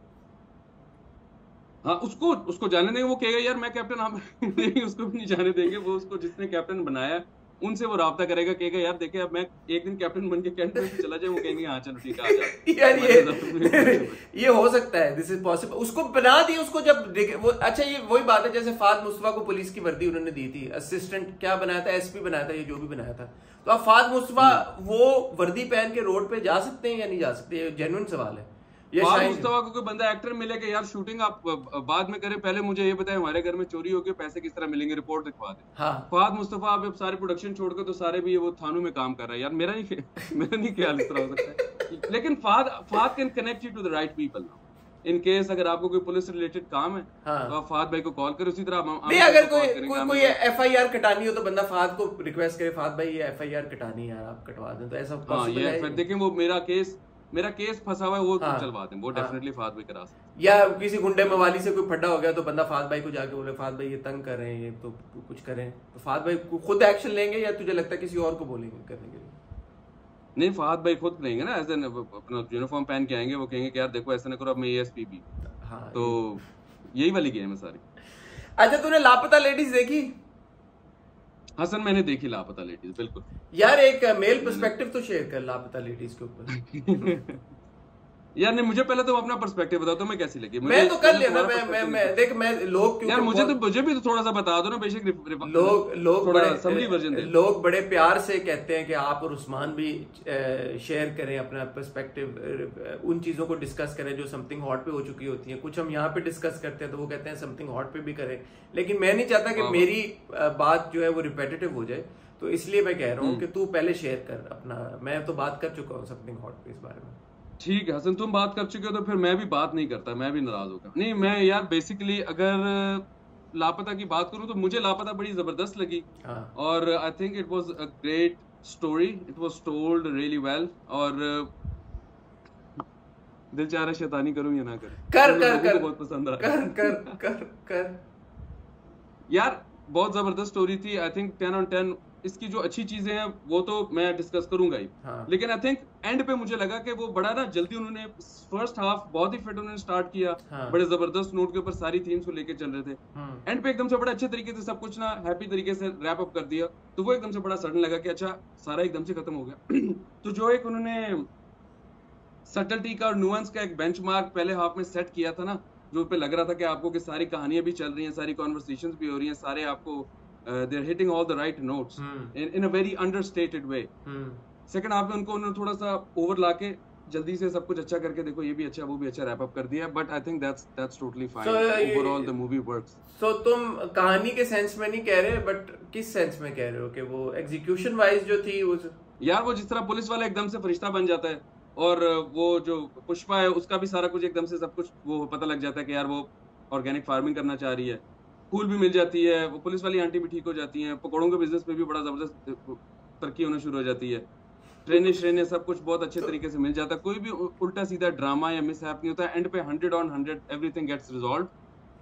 हाँ उसको जाने देंगे, वो कहेगा यार मैं कैप्टन आमिर उसको भी नहीं जाने देंगे, वो उसको जिसने कैप्टन बनाया उनसे वो राब्ता करेगा, कहेगा यार देखे अब मैं एक दिन कैप्टन बन के कैंट में चला जाए, वो कहेंगे हाँ चलो ठीक है आ जा। यार ये हो सकता है, दिस इज पॉसिबल, उसको बना दिया उसको जब वो, अच्छा ये वही बात है जैसे फाद मुस्तफा को पुलिस की वर्दी उन्होंने दी थी, असिस्टेंट क्या बनाया था, एसपी बनाया था, ये जो भी बनाया था, तो अब फाद मुस्तफा वो वर्दी पहन के रोड पे जा सकते हैं या नहीं जा सकते, जेन्युइन सवाल है। फाद मुस्तफा को कोई बंदा एक्टर मिले कि यार शूटिंग आप बाद में करें, पहले मुझे ये बताएं हमारे घर में चोरी हो गई, पैसे किस तरह मिलेंगे, रिपोर्ट लिखवा दे। हाँ। फाद मुस्तफा आप सारे प्रोडक्शन छोड़कर तो सारे भी वो थानों में काम कर रहा है, यार मेरा नहीं ख्याल इस तरह हो सकता है, लेकिन Fahad can connect you to the right people now, in case अगर आपको कोई पुलिस रिलेटेड काम है तो आप फाद भाई को कॉल करें, उसी तरह अगर कोई एफआईआर कटानी हो तो बंदा फाद को रिक्वेस्ट करे, फाद भाई ये एफआईआर कटानी है यार आप कटवा दें, तो ऐसा पॉसिबल है। फिर देखें वो मेरा केस फंसा हुआ है वो चलवा दें, वो डेफिनेटली फाद भाई करा सकते हैं। या किसी गुंडे मवाली से कोई फड्डा हो गया तो बंदा फाद भाई को जाके बोले फाद भाई ये तंग कर रहे हैं, ये तो कुछ करें, तो फाद भाई खुद एक्शन लेंगे या तुझे लगता है किसी और को बोलेंगे करने के लिए? नहीं, फाद भाई खुद लेंगे ना, ऐसे अपना यूनिफॉर्म पहन के आएंगे, वो कहेंगे कि यार देखो ऐसा ना करो, अब मैं एएसपी भी। हाँ, तो यही वाली गेम है सारी। अच्छा तूने लापता लेडीज देखी? हसन मैंने देखी लापता लेडीज, बिल्कुल यार एक मेल पर्सपेक्टिव तो शेयर कर लापता लेडीज के ऊपर। यार नहीं, मुझे पहले तुम अपना पर्सपेक्टिव बताओ, तुम्हें कैसी लगी? मैं तो कर लिया ना, मैं देख मैं लोग यार मुझे भी तो थोड़ा सा बता दो ना, बेसिक लोग बड़े प्यार से कहते हैं कि आप और उस्मान भी शेयर करें अपना पर्सपेक्टिव, उन चीजों को डिस्कस करें जो समथिंग हॉट पे हो चुकी होती हैं, कुछ हम यहाँ पे डिस्कस करते हैं तो वो कहते हैं समथिंग हॉट पे भी करें, लेकिन मैं नहीं चाहता कि मेरी बात जो है वो रिपीटेटिव हो जाए, तो इसलिए मैं कह रहा हूँ कि तू पहले शेयर कर अपना, मैं तो बात कर चुका हूँ समथिंग हॉट पे इस बारे में। ठीक है हसन, तुम बात कर चुके हो तो फिर मैं भी बात नहीं करता, मैं भी नाराज होगा। नहीं मैं यार बेसिकली अगर लापता की बात करूं तो मुझे लापता बड़ी जबरदस्त लगी, और I think it was a great story, it was told really well, और दिल चाह रहा शैतानी करूं या ना करूं, बहुत पसंद आ रहा कर यार, बहुत जबरदस्त स्टोरी थी। आई थिंक 10 on 10 इसकी जो अच्छी चीजें हैं वो तो मैं डिस्कस करूंगा ही, लेकिन आई थिंक एंड पे मुझे लगा कि वो बड़ा ना जल्दी उन्होंने फर्स्ट हाफ बहुत ही फिट उन्होंने स्टार्ट किया, बड़े जबरदस्त नोट के ऊपर सारी थीम्स को लेके चल रहे थे, एंड पे एकदम से बड़ा अच्छे तरीके से सब कुछ ना हैप्पी तरीके से रैप अप कर दिया, तो वो एकदम से बड़ा सडन लगा कि अच्छा सारा एकदम से खत्म हो गया। तो जो एक उन्होंने सटलिटी का और नुआंस का एक बेंचमार्क पहले हाफ में सेट किया था ना, जो पे लग रहा था कि आपको कि सारी कहानियां भी चल रही हैं, सारी कॉन्वर्सेशंस भी हो रही हैं, सारे आपको they are hitting all the right notes in a very understated way. Second half में उन्होंने थोड़ा सा ओवर लाके जल्दी से सब कुछ अच्छा करके देखो ये भी अच्छा वो भी अच्छा रैप अप कर दिया, but I think that's totally fine. Overall the movie works. So तुम कहानी के सेंस में नहीं कह रहे, बट किस सेंस में कह रहे हो कि वो एग्जीक्यूशन वाइज जो थी उस, यार वो जिस तरह पुलिस वाला एकदम से फरिश्ता बन जाता है, और वो जो पुष्पा है उसका भी सारा कुछ एकदम से सब कुछ वो पता लग जाता है कि यार वो ऑर्गेनिक फार्मिंग करना चाह रही है, फूल भी मिल जाती है, वो पुलिस वाली आंटी भी ठीक हो जाती हैं, पकौड़ों के बिजनेस में भी बड़ा जबरदस्त तरक्की होना शुरू हो जाती है, ट्रेनें सब कुछ बहुत अच्छे तरीके से मिल जाता है, कोई भी उल्टा सीधा ड्रामा या मिसहैप नहीं होता है, एंड पे 100 on 100 एवरीथिंग गेट्स रिजॉल्व,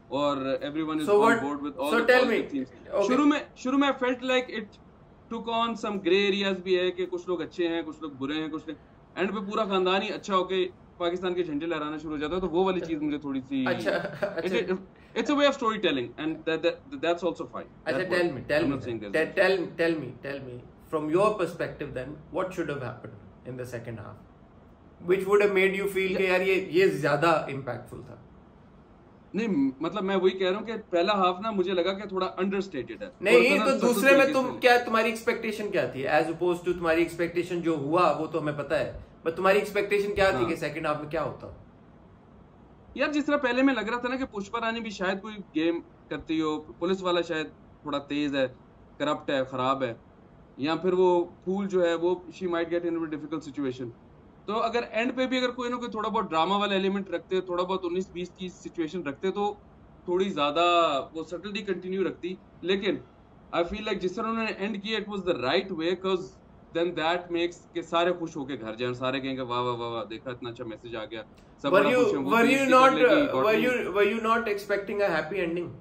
और everyone is So on what? board with all So the tell me. positive themes. Okay. शुरू में I felt like it took on some gray areas भी है कि कुछ लोग अच्छे हैं, कुछ लोग बुरे हैं, कुछ लोग एंड पे पूरा खानदान ही अच्छा होके पाकिस्तान के झंडे लहराना शुरू हो जाता है, तो वो वाली चीज मुझे थोड़ी सी अच्छा it's a way of storytelling and that's also fine. अच्छा tell me from your perspective then what should have happened in the second half which would have made you feel कि यार ये ज्यादा impactful था. नहीं मतलब मैं वही कह रहा हूँ कि पहला हाफ ना मुझे लगा कि थोड़ा अंडरस्टेटेड है. नहीं तो दूसरे में तुम क्या तुम्हारी एक्सपेक्टेशन क्या थी एज अपोज टू तुम्हारी एक्सपेक्टेशन जो हुआ वो तो हमें पता है, बट तुम्हारी एक्सपेक्टेशन क्या थी कि सेकंड हाफ में क्या होता? यार जिस तरह पहले में लग रहा था ना कि पुष्पा रानी भी शायद कोई गेम करती हो, पुलिस वाला शायद थोड़ा तेज है, करप्ट है, खराब है, या फिर वो फूल जो है वो she might get in a difficult situation. तो अगर एंड पे भी अगर कोई ना कोई थोड़ा बहुत ड्रामा वाला एलिमेंट रखते, थोड़ा बहुत 19-20 की सिचुएशन रखते तो थोड़ी ज्यादा वो सटलिटी कंटिन्यू रखती. लेकिन आई फील लाइक जिस तरह उन्होंने एंड किया it was the right way, because then that makes के सारे खुश होके घर जाएं, सारे कहेंगे वाह वाह वाह देखा इतना अच्छा मैसेज आ गया, सब बड़ा खुश हैं. Were you not expecting a happy ending?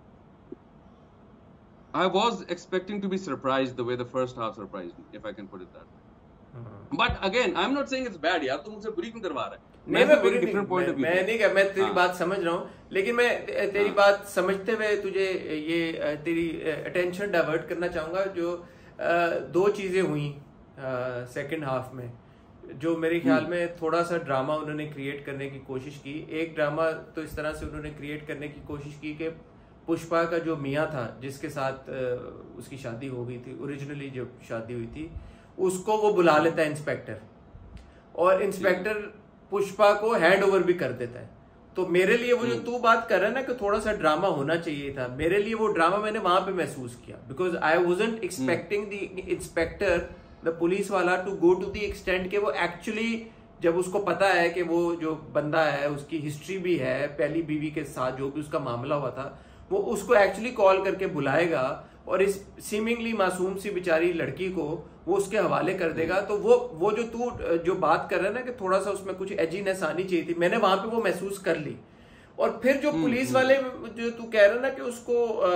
I was expecting to be surprised the way the first half surprised me, if I can put it that way. But again, I'm not saying it's bad यार, तू मुझसे बुरी क्यों करवा रहा है? नहीं मैं बुरी नहीं, मैं तेरी बात समझ रहा हूँ, लेकिन मैं तेरी बात समझते हुए तुझे ये तेरी अटेंशन डाइवर्ट करना चाहूंगा. जो दो चीजें हुई सेकंड हाफ में जो मेरे ख्याल में थोड़ा सा ड्रामा उन्होंने क्रिएट करने की कोशिश की. एक ड्रामा तो इस तरह से उन्होंने क्रिएट करने की कोशिश की कि पुष्पा का जो मियाँ था जिसके साथ उसकी शादी हो गई थी, ओरिजिनली जो शादी हुई थी, उसको वो बुला लेता है इंस्पेक्टर, और इंस्पेक्टर पुष्पा को हैंड ओवर भी कर देता है. तो मेरे लिए वो जो तू बात कर रहा है ना कि थोड़ा सा ड्रामा होना चाहिए था, मेरे लिए वो ड्रामा मैंने वहां पे महसूस किया, because I wasn't expecting the inspector, the police वाला, to go to the extent के वो एक्चुअली जब उसको पता है कि वो जो बंदा है उसकी हिस्ट्री भी है, पहली बीवी के साथ जो भी उसका मामला हुआ था, वो उसको एक्चुअली कॉल करके बुलाएगा और इस सीमिंगली मासूम सी बेचारी लड़की को वो उसके हवाले कर देगा. तो वो जो तू जो बात कर रहा है ना कि थोड़ा सा उसमें कुछ एजीनेस आनी चाहिए थी, मैंने वहां पे वो महसूस कर ली. और फिर जो पुलिस वाले जो तू कह रहा है ना कि उसको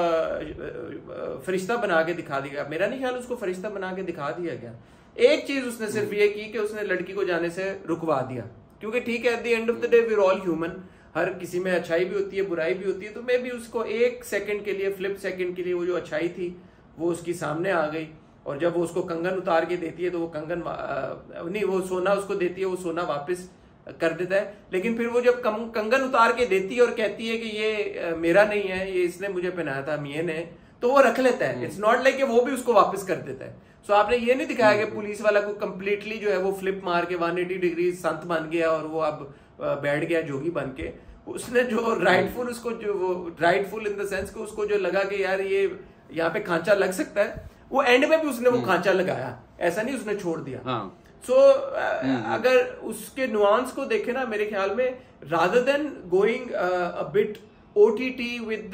फरिश्ता बना के दिखा दिया, मेरा नहीं ख्याल उसको फरिश्ता बना के दिखा दिया गया. एक चीज उसने सिर्फ ये की कि उसने लड़की को जाने से रुकवा दिया, क्योंकि ठीक है at the end of the day we are all human, हर किसी में अच्छाई भी होती है बुराई भी होती है. तो मैं भी उसको एक सेकंड के लिए, फ्लिप सेकंड के लिए, वो जो अच्छाई थी वो उसकी सामने आ गई. और जब वो उसको कंगन उतार के देती है तो वो कंगन नहीं, वो सोना उसको देती है, वो सोना वापस कर देता है. लेकिन फिर वो जब कंगन उतार के देती है और कहती है कि ये मेरा नहीं है, ये इसने मुझे पहनाया था मियां ने, तो वो रख लेता है. इट्स नॉट लाइक वो भी उसको वापस कर देता है. सो आपने ये नहीं दिखाया कि पुलिस वाला को कंप्लीटली जो है वो फ्लिप मार के 180 डिग्री संत बन गया और वो अब बैठ गया जोगी बन के. उसने जो राइटफुल, उसको जो वो राइटफुल इन द सेंस कि उसको जो लगा कि यार ये यहाँ पे खांचा लग सकता है, वो एंड में भी उसने वो खांचा लगाया, ऐसा नहीं उसने छोड़ दिया. सो अगर उसके नुआंस को देखे ना, मेरे ख्याल में rather than going a bit OTT with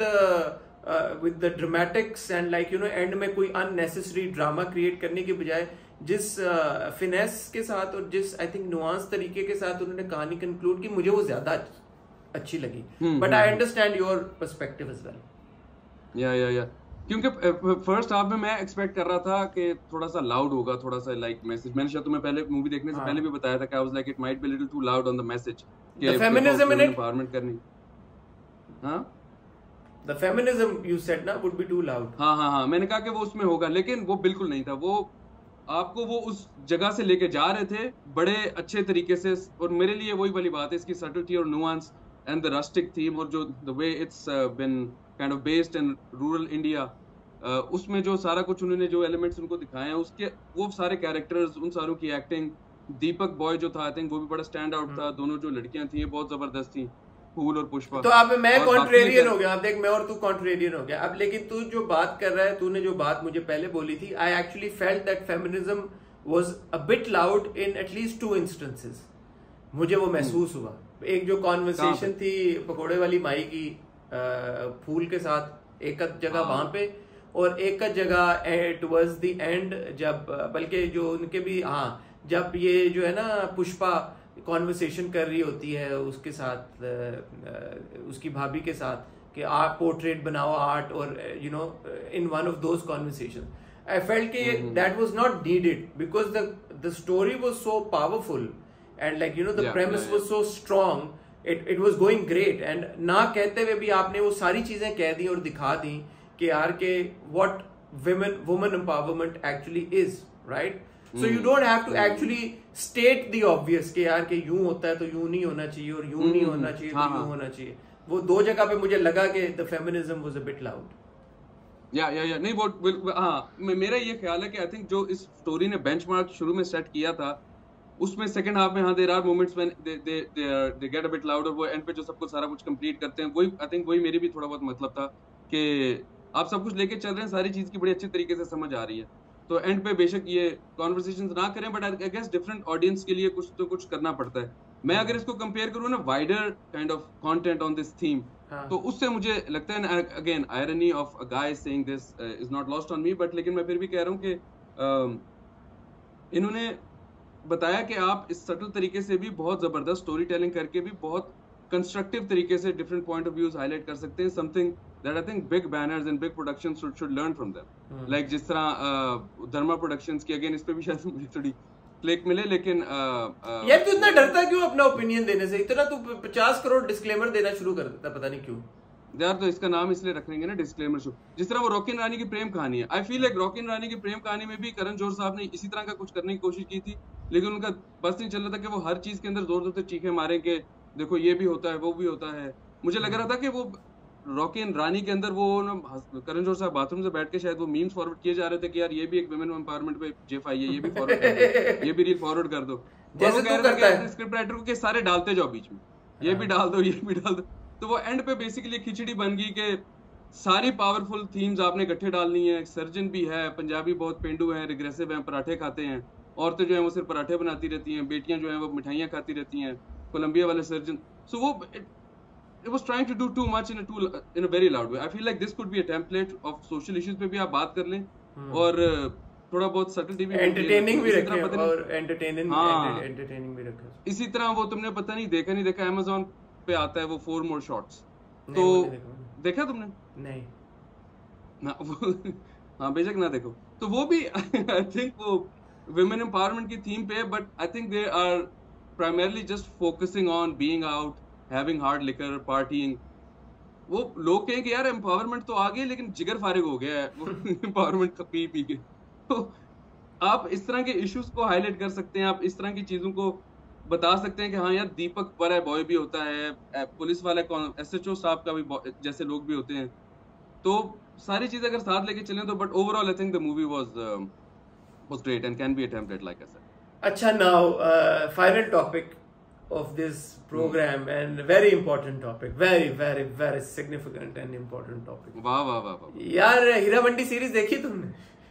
the dramatics and like you know end में कोई अननेसेसरी ड्रामा क्रिएट करने के बजाय जिस फिनेस के साथ और जिस आई थिंक नुआंस तरीके के साथ उन्होंने कहानी कंक्लूड की, मुझे वो ज्यादा अच्छी लगी. But I understand your perspective as well. या क्योंकि फर्स्ट हाफ में मैं एक्सपेक्ट कर रहा था कि थोड़ा सा लाउड होगा, थोड़ा सा लाइक मैसेज. मैंने शायद तुम्हें पहले मूवी देखने से पहले भी बताया था कि I was like it might be little too loud on the message कि फेमिनिज्म इन एम्पावरमेंट करनी. हां, द फेमिनिज्म यू सेड ना वुड बी टू लाउड. हां मैंने कहा कि वो उसमें होगा, लेकिन वो बिल्कुल नहीं था. वो आपको वो उस जगह से लेके जा रहे थे बड़े अच्छे तरीके से. और मेरे लिए वही वाली बात है, इसकी सटलिटी और nuance and the rustic theme और जो the way it's been kind of based in rural India, उसमें जो सारा कुछ उन्होंने जो एलिमेंट्स उनको दिखाए हैं, उसके वो सारे कैरेक्टर्स, उन सारों की एक्टिंग, दीपक बॉय जो था आई थिंक वो भी बड़ा स्टैंड आउट था. दोनों जो लड़कियां थी बहुत जबरदस्त थी, फूल और पुष्पा. तो अब मैं कॉन्ट्रेरियन हो गया, अब देख मैं और तू कॉन्ट्रेरियन हो गया अब. लेकिन तू जो बात कर रहा है, तूने जो बात मुझे पहले बोली थी, I actually felt that feminism was a bit loud in at least 2 instances. मुझे वो महसूस हुआ. एक जो कॉन्वर्सेशन थी पकोड़े वाली माई की फूल के साथ एक जगह वहां पे, और एक जगह टुवर्ड्स द एंड जब, बल्कि जो उनके भी जब ये जो है ना पुष्पा कॉन्वर्सेशन कर रही होती है उसके साथ, उसकी भाभी के साथ, कि आप पोर्ट्रेट बनाओ आर्ट और you know in one of those conversation I felt कि that was not needed because the story was so powerful and like you know the premise was so strong it was going great and ना कहते हुए भी आपने वो सारी चीजें कह दी और दिखा दी कि यार के what women empowerment actually is right So you don't have to actually state the obvious कि यार कि यूं होता है तो यूं नहीं होना चाहिए और यूं नहीं होना चाहिए तो यूं होना चाहिए. वो दो जगह पे मुझे लगा कि the feminism was a bit loud. या नहीं वो हाँ मेरा ये ख्याल है कि आई थिंक जो इस स्टोरी ने बेंचमार्क शुरू में सेट किया था उसमें सेकंड हाफ में हाँ there are moments when they get a bit loud और वो एंड पे जो सब कुछ सारा कुछ कंप्लीट करते हैं वही आई थिंक वही मेरी भी थोड़ा बहुत मतलब था कि आप सब कुछ लेके चल रहे हैं सारी चीज की बड़ी अच्छी तरीके से समझ आ रही है तो एंड पे बेशक ये कॉन्वर्सेशंस ना करें but I guess different audience के लिए कुछ तो कुछ करना पड़ता है. मैं अगर इसको कंपेयर करूँ ना wider kind of content on this theme तो उससे मुझे लगता है again irony of a guy saying this is not lost on me but लेकिन मैं फिर भी कह रहा हूँ कि इन्होंने बताया कि आप इस सटल तरीके से भी बहुत जबरदस्त स्टोरी टेलिंग करके भी बहुत कंस्ट्रक्टिव तरीके से different point of views highlight कर सकते हैं something that I think big banners and big productions should learn from them like जिस तरह धर्मा प्रोडक्शंस की अगेन इस पे भी शायद मुझे थोड़ी क्लिक मिले लेकिन यार तू इतना डरता क्यों अपना ओपिनियन देने से इतना तू 50 करोड़ डिस्क्लेमर देना शुरू कर देता पता नहीं क्यों यार तो इसका नाम इसलिए रखेंगे ना डिस्क्लेमर शो जिस तरह वो रॉकिन रानी की प्रेम कहानी है I feel like Rocky Rani की प्रेम कहानी में भी करण जौहर साहब ने इसी तरह का कुछ करने की कोशिश की थी लेकिन उनका बस नहीं चल रहा था कि वो हर चीज के अंदर जोर जोर से चीखे मारे कि देखो ये भी होता है वो भी होता है. मुझे लग रहा था कि वो रॉकिन रानी के अंदर वो ना करण जौहर साहब बाथरूम से बैठ के शायद वो मीम्स फॉरवर्ड किए जा रहे थे कि यार ये भी एक वुमेन एम्पावरमेंट पे जेफ आई है ये भी फॉरवर्ड कर दो ये भी रील फॉरवर्ड कर दो जैसे तू करता है स्क्रिप्ट राइटर के सारे डालते जाओ बीच में ये भी डाल दो ये भी डाल दो तो वो एंड पे बेसिकली खिचड़ी बन गई कि सारी पावरफुल थीम्स आपने इकट्ठे डालनी है. सर्जन भी है पंजाबी बहुत पेंडू है रिग्रेसिव है पराठे खाते हैं औरतें जो है वो सिर्फ पराठे बनाती रहती हैं बेटियां जो है वो मिठाइयाँ खाती रहती हैं कोलंबिया वाले सर्जन सो वो it was trying to do too much in a very loud way. I feel like this could be a template of social issues पे भी आप बात कर लें और थोड़ा बहुत subtlety भी entertaining भी रखें और entertaining भी रखें. इसी तरह वो तुमने पता नहीं देखा Amazon पे आता है वो 4 more shots तो देखा तुमने नहीं ना हाँ बेशक ना देखो तो वो भी I think वो women empowerment की थीम पे है but I think they are primarily just focusing on being out having hard liquor partying वो लोग कहें कि यार एम्पावरमेंट तो आ गई लेकिन जिगर फारिग हो गया है वो एम्पावरमेंट का पी के तो आप इस तरह के इश्यूज को हाईलाइट कर सकते हैं आप इस तरह की चीजों को बता सकते हैं कि हाँ यार दीपक पर है बॉय भी होता है पुलिस वाले SHO साहब का भी जैसे लोग भी होते हैं तो सारी चीजें अगर साथ लेके चलें तो but overall I think the movie was great and can be a template like I said. अच्छा now final topic of this program and very important topic very significant and important topic. वाह यार Heera Mandi series देखी तुमने?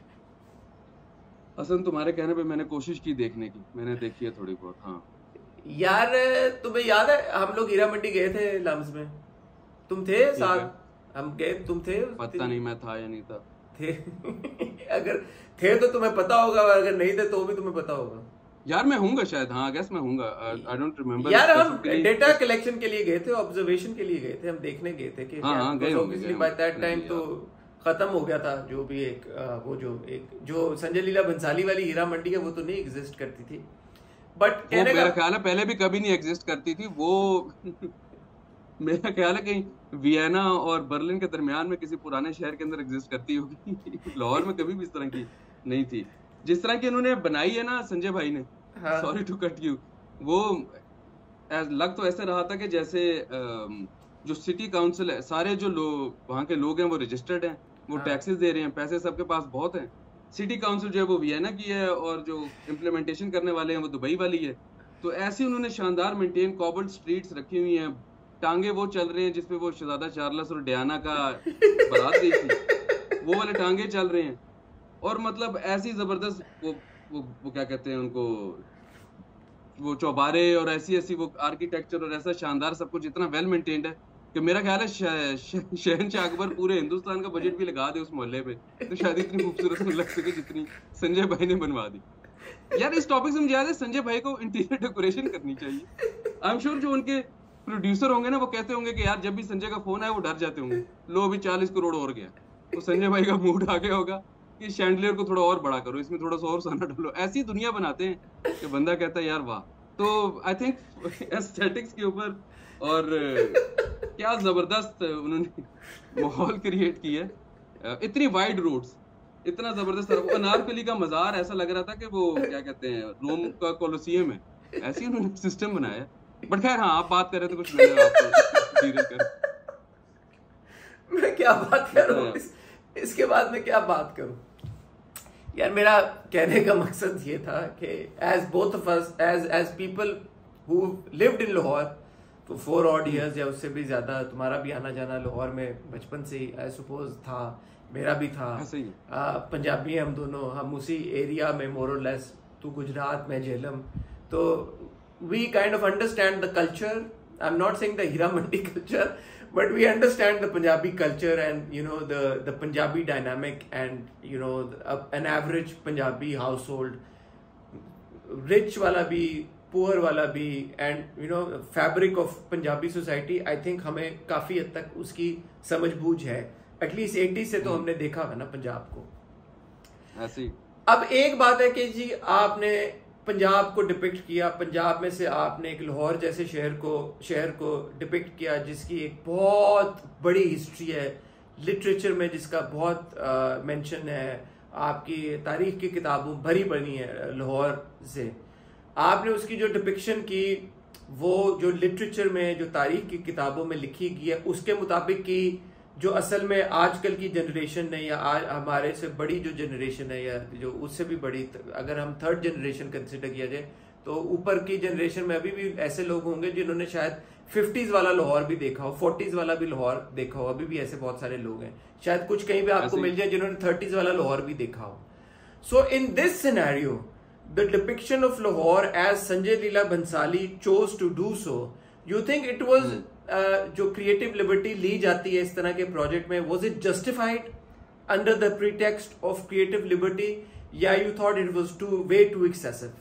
असन तुम्हारे कहने पे मैंने कोशिश की देखने की मैंने देखी है थोड़ी बहुत. हाँ यार तुम्हें याद है हम लोग हीरा मंडी गए थे लम्स में तुम थे साथ हम गए तुम थे पता नहीं मैं था या नहीं था थे अगर थे तो तुम्हें पता होगा और अगर नहीं थे तो भी तुम्हें पता होगा यार मैं हूँगा शायद हाँ गेस मैं हूँगा आई डोंट रिमेम्बर यार हम डेटा कलेक्शन के लिए गए थे ऑब्जर्वेशन के लिए गए थे हम देखने गए थे कि हाँ गए होंगे बाय दैट टाइम तो खत्म हो गया था जो भी एक वो जो संजय लीला बंसाली वाली हीरा मंडी है वो तो नहीं एग्जिस्ट करती थी बट कहने मेरा ख्याल है पहले भी कभी नहीं एग्जिस्ट करती थी वो मेरा ख्याल है कहीं वियना और बर्लिन के दरमियान में किसी पुराने शहर के अंदर एग्जिस्ट करती होगी लाहौर में कभी भी इस तरह की नहीं थी जिस तरह की इन्होंने बनाई है ना संजय भाई ने सॉरी टू कट यू वो लग तो ऐसे रहा था कि जैसे जो सिटी काउंसिल है सारे जो वहाँ के लोग हैं वो रजिस्टर्ड हैं वो टैक्सेस दे रहे हैं पैसे सबके पास बहुत हैं सिटी काउंसिल जो है वो वियना की है और जो इम्प्लीमेंटेशन करने वाले हैं वो दुबई वाली है तो ऐसी उन्होंने शानदार मेंटेन कॉबल्ड स्ट्रीट्स रखी हुई हैं टांगे वो चल रहे हैं जिसपे वो शहजादा चार्ल्स और डियाना का बारात गई थी वो वाले टांगे चल रहे हैं और मतलब ऐसी जबरदस्त वो क्या कहते हैं उनको वो चौबारे और ऐसी वो आर्किटेक्चर और ऐसा शानदार सब कुछ इतना वेल मेंटेन्ड है कि मेरा ख्याल है शहंशाह अकबर पूरे हिंदुस्तान का बजट भी लगा दे उस मोहल्ले पे तो शायद इतनी खूबसूरत नहीं लग सके जितनी संजय भाई ने बनवा दी. यार इस टॉपिक से मुझे याद है संजय भाई को इंटीरियर डेकोरेशन करनी चाहिए. आई एम श्योर जो उनके प्रोड्यूसर होंगे ना, वो कहते होंगे कि यार जब भी संजय का फोन आए वो डर जाते होंगे, लो अभी 40 करोड़ और गया। तो संजय भाई का मूड आ गया होगा कि शैंडलियर को थोड़ा और बड़ा करो, इसमें थोड़ा सा और सोना डालो। ऐसी दुनिया बनाते हैं कि बंदा कहता है यार वाह। तो आई थिंक एस्थेटिक्स के ऊपर और क्या जबरदस्त उन्होंने माहौल क्रिएट किया है, इतनी वाइड रोड्स, इतना जबरदस्त। अनारकली का मजार ऐसा लग रहा था कि वो क्या कहते हैं रोम का कोलोसियम है, ऐसे उन्होंने सिस्टम बनाया। बट खैर हाँ, आप बात कर रहे थे कुछ, मैंने आपको डील कर। मैं क्या बात कर रहा हूँ इसके बाद में क्या बात करूं यार। मेरा कहने का मकसद ये था कि as both of us, as people who lived in Lahore for 4 odd years या उससे भी ज्यादा, तुम्हारा भी आना जाना लाहौर में बचपन से ही आई सपोज था, मेरा भी था। पंजाबी हम दोनों, हम उसी एरिया में मोर और लेस, तू गुजरात में झेलम, तो we kind of understand the culture. I am not saying the Heera Mandi culture, but we understand the Punjabi culture and you know the Punjabi dynamic and you know an average Punjabi household, rich wala bhi, poor wala bhi, and you know fabric of Punjabi society, I think हमें काफी हद तक उसकी समझ बूझ है, at least 80 से तो हमने देखा है ना पंजाब को ऐसी। अब एक बात है कि जी आपने पंजाब को डिपिक्ट किया, पंजाब में से आपने एक लाहौर जैसे शहर को डिपिक्ट किया जिसकी एक बहुत बड़ी हिस्ट्री है, लिटरेचर में जिसका बहुत मेंशन है, आपकी तारीख की किताबों भरी बनी है लाहौर से। आपने उसकी जो डिपिक्शन की, वो जो लिटरेचर में, जो तारीख की किताबों में लिखी गई है, उसके मुताबिक की जो असल में आजकल की जनरेशन ने, या आज हमारे से बड़ी जो जनरेशन है, या जो उससे भी बड़ी, अगर हम 3rd जनरेशन कंसिडर किया जाए तो ऊपर की जनरेशन में अभी भी ऐसे लोग होंगे जिन्होंने शायद 50s वाला लाहौर भी देखा हो, 40s वाला भी लाहौर देखा हो। अभी भी ऐसे बहुत सारे लोग हैं, शायद कुछ कहीं भी आपको मिल जाए जिन्होंने 30s वाला लाहौर भी देखा हो। So in this scenario the depiction of Lahore as Sanjay Leela Bhansali chose to do so, you think it was जो क्रिएटिव लिबर्टी ली जाती है इस तरह के प्रोजेक्ट में, was it justified under the pretext of creative liberty, या you thought it was way too excessive?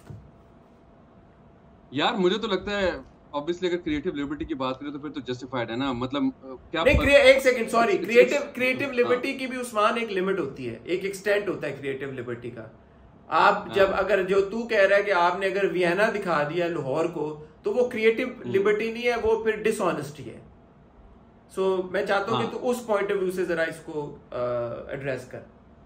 यार मुझे तो लगता है ऑब्वियसली अगर क्रिएटिव लिबर्टी की बात करें तो फिर तो जस्टिफाइड है ना। मतलब क्या नहीं, एक सेकंड, सॉरी, क्रिएटिव लिबर्टी की भी उस्मान एक लिमिट होती है, एक एक्सटेंट होता है क्रिएटिव लिबर्टी का। आप जब अगर जो तू कह रहा है कि आपने अगर वियना दिखा दिया लाहौर को, तो वो क्रिएटिव लिबर्टी नहीं है, वो फिर डिसऑनेस्टी है। सो मैं चाहता हूं कि तू उस पॉइंट ऑफ व्यू से जरा इसको एड्रेस कर।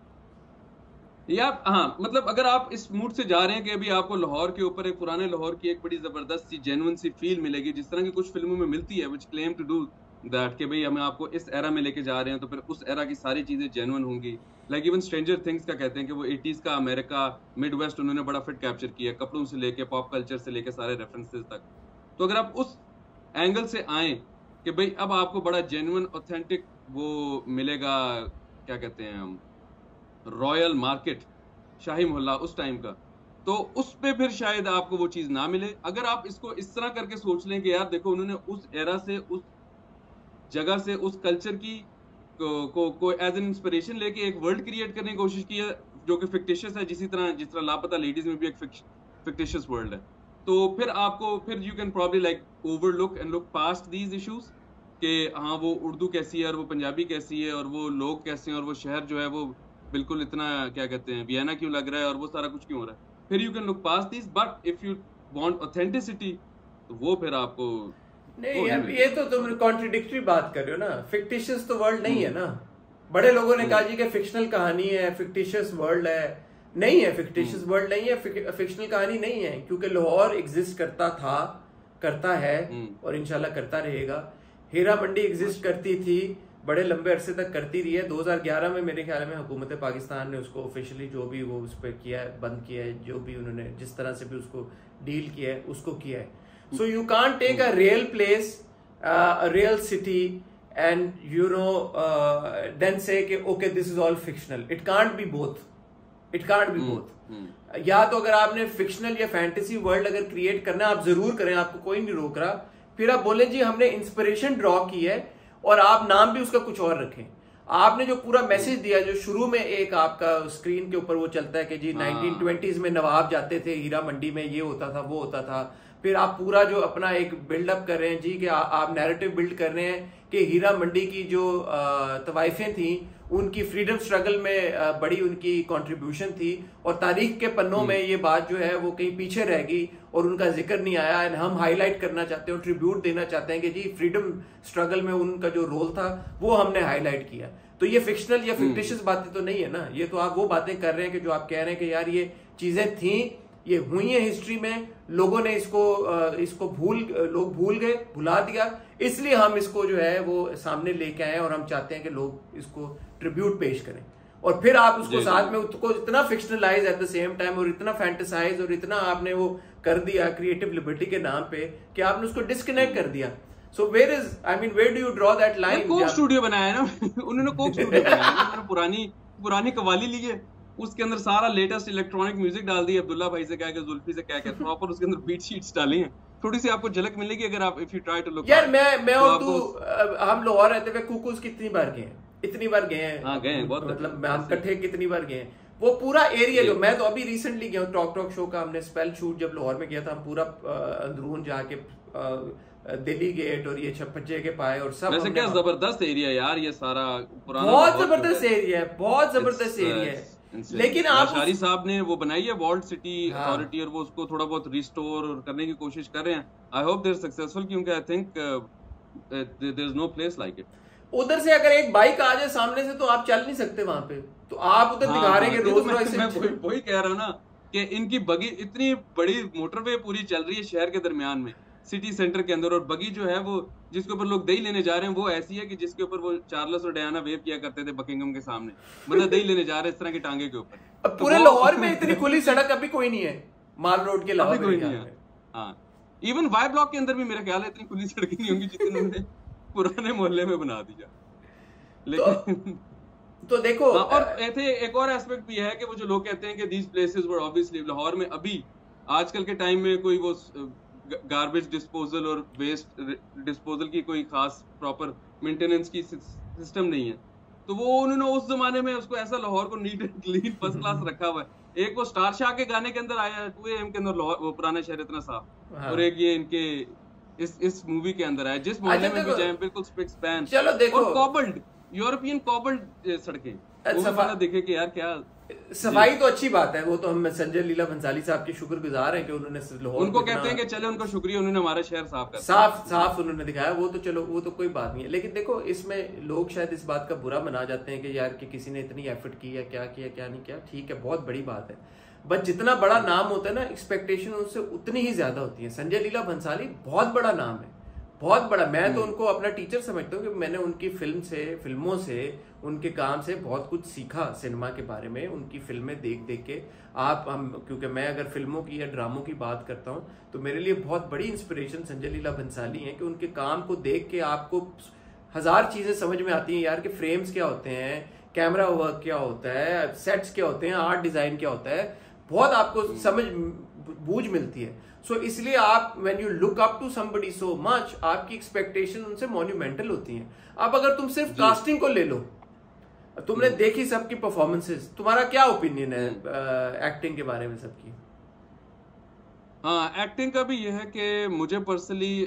यार हाँ, मतलब अगर आप इस मूड से जा रहे हैं कि अभी आपको लाहौर के ऊपर, एक पुराने लाहौर की एक बड़ी जबरदस्त सी जेन्युइन सी फील मिलेगी, जिस तरह की कुछ फिल्मों में मिलती है, which claim to do that कि भाई हमें आपको इस एरा में लेके जा रहे हैं, तो फिर उस एरा की सारी चीजें जेन्युइन होंगी। लाइक इवन स्ट्रेंजर थिंग्स का कहते हैं कि वो 80s का अमेरिका, मिड वेस्ट उन्होंने बड़ा फिट कैप्चर किया, कपड़ों से लेके पॉप कल्चर से लेके सारे रेफरेंसेस तक। तो अगर आप उस एंगल से आए कि भाई अब आपको बड़ा जेन्युइन ऑथेंटिक वो मिलेगा, क्या कहते हैं हम, रॉयल मार्केट, शाही मोहल्ला उस टाइम का, तो उस पे फिर शायद आपको वो चीज ना मिले। अगर आप इसको इस तरह करके सोच लें कि यार देखो उन्होंने उस एरा से, उस जगह से, उस कल्चर की को एज एन इंस्पिरेशन लेके एक वर्ल्ड क्रिएट करने की कोशिश की है जो कि फिक्टिशियस है, जिस तरह लापता लेडीज में भी एक फिक्टिशियस वर्ल्ड है, तो फिर आपको फिर you can probably like overlook and look past these issues कि हाँ वो उर्दू कैसी है और वो पंजाबी कैसी है और वो लोग कैसे हैं और वो शहर जो है वो बिल्कुल इतना क्या कहते हैं वियना क्यों लग रहा है और वो सारा कुछ क्यों हो रहा है। फिर you can look past this, but if you want authenticity तो वो फिर आपको नहीं यार, ये तो तुम कॉन्ट्रडिक्टरी बात कर रहे हो ना। फिक्टिशियस तो वर्ल्ड नहीं है ना। बड़े लोगों ने कहा जी कि फिक्शनल कहानी है, फिक्टिशियस वर्ल्ड है। नहीं है, फिक्टिशियस वर्ल्ड नहीं है, फिक्शनल कहानी नहीं है, क्योंकि लाहौर एग्जिस्ट करता था, करता है और इंशाल्लाह करता रहेगा। हीरा मंडी एग्जिस्ट करती थी, बड़े लंबे अरसे तक करती रही है। 2011 में मेरे ख्याल में हुकूमत पाकिस्तान ने उसको ऑफिशियली जो भी वो उस पर किया है, बंद किया है, जो भी उन्होंने जिस तरह से भी उसको डील किया है उसको किया है। So you can't take a real place, a real city, and you know then say कि okay this is all fictional. It can't be both. It can't be both. या तो अगर आपने फिक्शनल या फैंटेसी वर्ल्ड अगर create करना है आप जरूर करें, आपको कोई नहीं रोक रहा। फिर आप बोले जी हमने इंस्पिरेशन ड्रॉ की है और आप नाम भी उसका कुछ और रखें। आपने जो पूरा मैसेज दिया, जो शुरू में एक आपका स्क्रीन के ऊपर वो चलता है कि जी 1920s में नवाब जाते थे हीरा मंडी में, ये होता था वो होता था, फिर आप पूरा जो अपना एक बिल्डअप कर रहे हैं जी कि आप नैरेटिव बिल्ड कर रहे हैं कि हीरा मंडी की जो तवाइफें थी उनकी फ्रीडम स्ट्रगल में बड़ी उनकी कंट्रीब्यूशन थी, और तारीख के पन्नों में ये बात जो है वो कहीं पीछे रह गई और उनका जिक्र नहीं आया। एंड हम हाईलाइट करना चाहते हैं, ट्रिब्यूट देना चाहते हैं कि जी फ्रीडम स्ट्रगल में उनका जो रोल था वो हमने हाईलाइट किया। तो ये फिक्शनल या फिक्टिशियस बातें तो नहीं है ना, ये तो आप वो बातें कर रहे हैं कि जो आप कह रहे हैं कि यार ये चीजें थी, ये हुई है हिस्ट्री में, लोगों ने इसको लोग भूल गए, भुला दिया, इसलिए हम इसको जो है वो सामने लेके आए और हम चाहते हैं कि लोग इसको ट्रिब्यूट पेश करें। और फिर आप उसको साथ में उसको इतना fictionalize at the same time और इतना फैंटेसाइज और इतना आपने वो कर दिया क्रिएटिव लिबर्टी के नाम पे कि आपने उसको डिस्कनेक्ट कर दिया। So where is, I mean where do you draw that line? Coke Studio बनाया है ना उन्होंने कोक स्टूडियो बनाया है, उन्होंने पुरानी कवाली ली है, उसके अंदर सारा लेटेस्ट इलेक्ट्रॉनिक म्यूजिक डाल दी, अब्दुल्ला भाई से क्या क्या, जुल्फी से क्या क्या, प्रॉपर उसके अंदर बीट शीट्स डाली हैं, थोड़ी सी आपको झलक मिलेगी अगर आप if you try to look. यार मैं और तू हम लाहौर रहते हुए कुकूज कितनी बार गए हैं, इतनी बार गए हैं। हाँ गए हैं बहुत, मतलब हम इकट्ठे कितनी बार गए हैं। वो पूरा एरिया जो मैं तो अभी रिसेंटली गया हूँ, टॉक शो का हमने स्पेल शूट जब लाहौर में किया था, हम पूरा अंदरून जाके दिल्ली गेट और ये छप्पचे के पाए और सब। वैसे क्या जबरदस्त एरिया यार ये सारा, पुराना बहुत जबरदस्त एरिया है, बहुत जबरदस्त एरिया है। लेकिन आप शारी साहब ने वो बनाई है वॉल्ड सिटी अथॉरिटी और वो उसको थोड़ा बहुत रिस्टोर करने की कोशिश कर रहे हैं। I hope they are successful, क्योंकि I think there is no place like it. उधर से अगर एक बाइक आ जाए सामने से तो आप चल नहीं सकते वहां पे, तो आप उधर दिखा रहे हैं कि रोज रॉयस। मैं वही कह रहा हूँ ना कि इनकी बगी, इतनी बड़ी मोटरवे पूरी चल रही है शहर के दरमियान में, सिटी सेंटर के अंदर, और बगी जो है वो जिसके ऊपर लोग दही लेने जा रहे हैं वो ऐसी है कि जिसके ऊपर वो चार्ल्स और डायना वेव किया करते थे बकिंगम के सामने, मतलब दही लेने जा रहे हैं इस तरह की टांगे के ऊपर। अब पूरे लाहौर में इतनी खुली सड़क अभी कोई नहीं है, माल रोड के अलावा कोई नहीं है। हाँ, इवन वाई ब्लॉक के अंदर भी मेरा ख्याल है इतनी खुली सड़कें नहीं होंगी जितनी उन्होंने पुराने मोहल्ले में बना दिया। लेकिन तो देखो, और ऐसे एक और एस्पेक्ट भी है कि वो जो लोग कहते हैं कि these places were obviously, Lahore में अभी आजकल के टाइम में कोई वो गार्बेज डिस्पोजल और वेस्ट डिस्पोजल की कोई खास प्रॉपर मेंटेनेंस की सिस्टम नहीं है, तो वो उन्होंने उस जमाने में उसको ऐसा लाहौर को neat and clean first class रखा हुआ है। एक वो स्टार शाह के गाने के अंदर आया है 2 AM के अंदर लाहौर, वो पुराना शहर इतना साफ, और एक ये इनके इस मूवी के अंदर आया, जिस मोहल्ले में भी जाए बिल्कुल स्पिक स्पैन, चलो देखो, और कॉबल्ड यूरोपियन कॉबल्ड सड़कें, वो देखे कि यार क्या सफाई तो अच्छी बात है। वो तो हम संजय लीला भंसाली साहब के शुक्रगुजार हैं कि उन्होंने लाहौर, उनको कहते हैं कि चले उनका शुक्रिया, उन्होंने हमारा शहर साफ उन्होंने दिखाया, वो तो चलो वो तो कोई बात नहीं है। लेकिन देखो इसमें लोग शायद इस बात का बुरा मना जाते हैं कि यार कि किसी ने इतनी एफर्ट की है, क्या किया क्या नहीं किया, ठीक है बहुत बड़ी बात है, बट जितना बड़ा नाम होता है ना एक्सपेक्टेशन उनसे उतनी ही ज्यादा होती है। संजय लीला भंसाली बहुत बड़ा नाम है, बहुत बड़ा। मैं तो उनको अपना टीचर समझता हूँ कि मैंने उनकी फिल्मों से उनके काम से बहुत कुछ सीखा सिनेमा के बारे में, उनकी फिल्में देख देख के। क्योंकि मैं अगर फिल्मों की या ड्रामों की बात करता हूँ तो मेरे लिए बहुत बड़ी इंस्पिरेशन संजय लीला भंसाली है कि उनके काम को देख के आपको 1000 चीजें समझ में आती हैं यार, कि फ्रेम्स क्या होते हैं, कैमरा वर्क क्या होता है, सेट्स क्या होते हैं, आर्ट डिजाइन क्या होता है, बहुत आपको समझ बूझ मिलती है। सो इसलिए आप when you look up to somebody so much, आपकी एक्सपेक्टेशन उनसे मॉन्यूमेंटल होती हैं। अब अगर तुम सिर्फ कास्टिंग को ले लो, तुमने देखी सबकी परफॉर्मेंसेस, तुम्हारा क्या ओपिनियन है एक्टिंग के बारे में सबकी? हाँ, एक्टिंग का भी यह है कि मुझे पर्सनली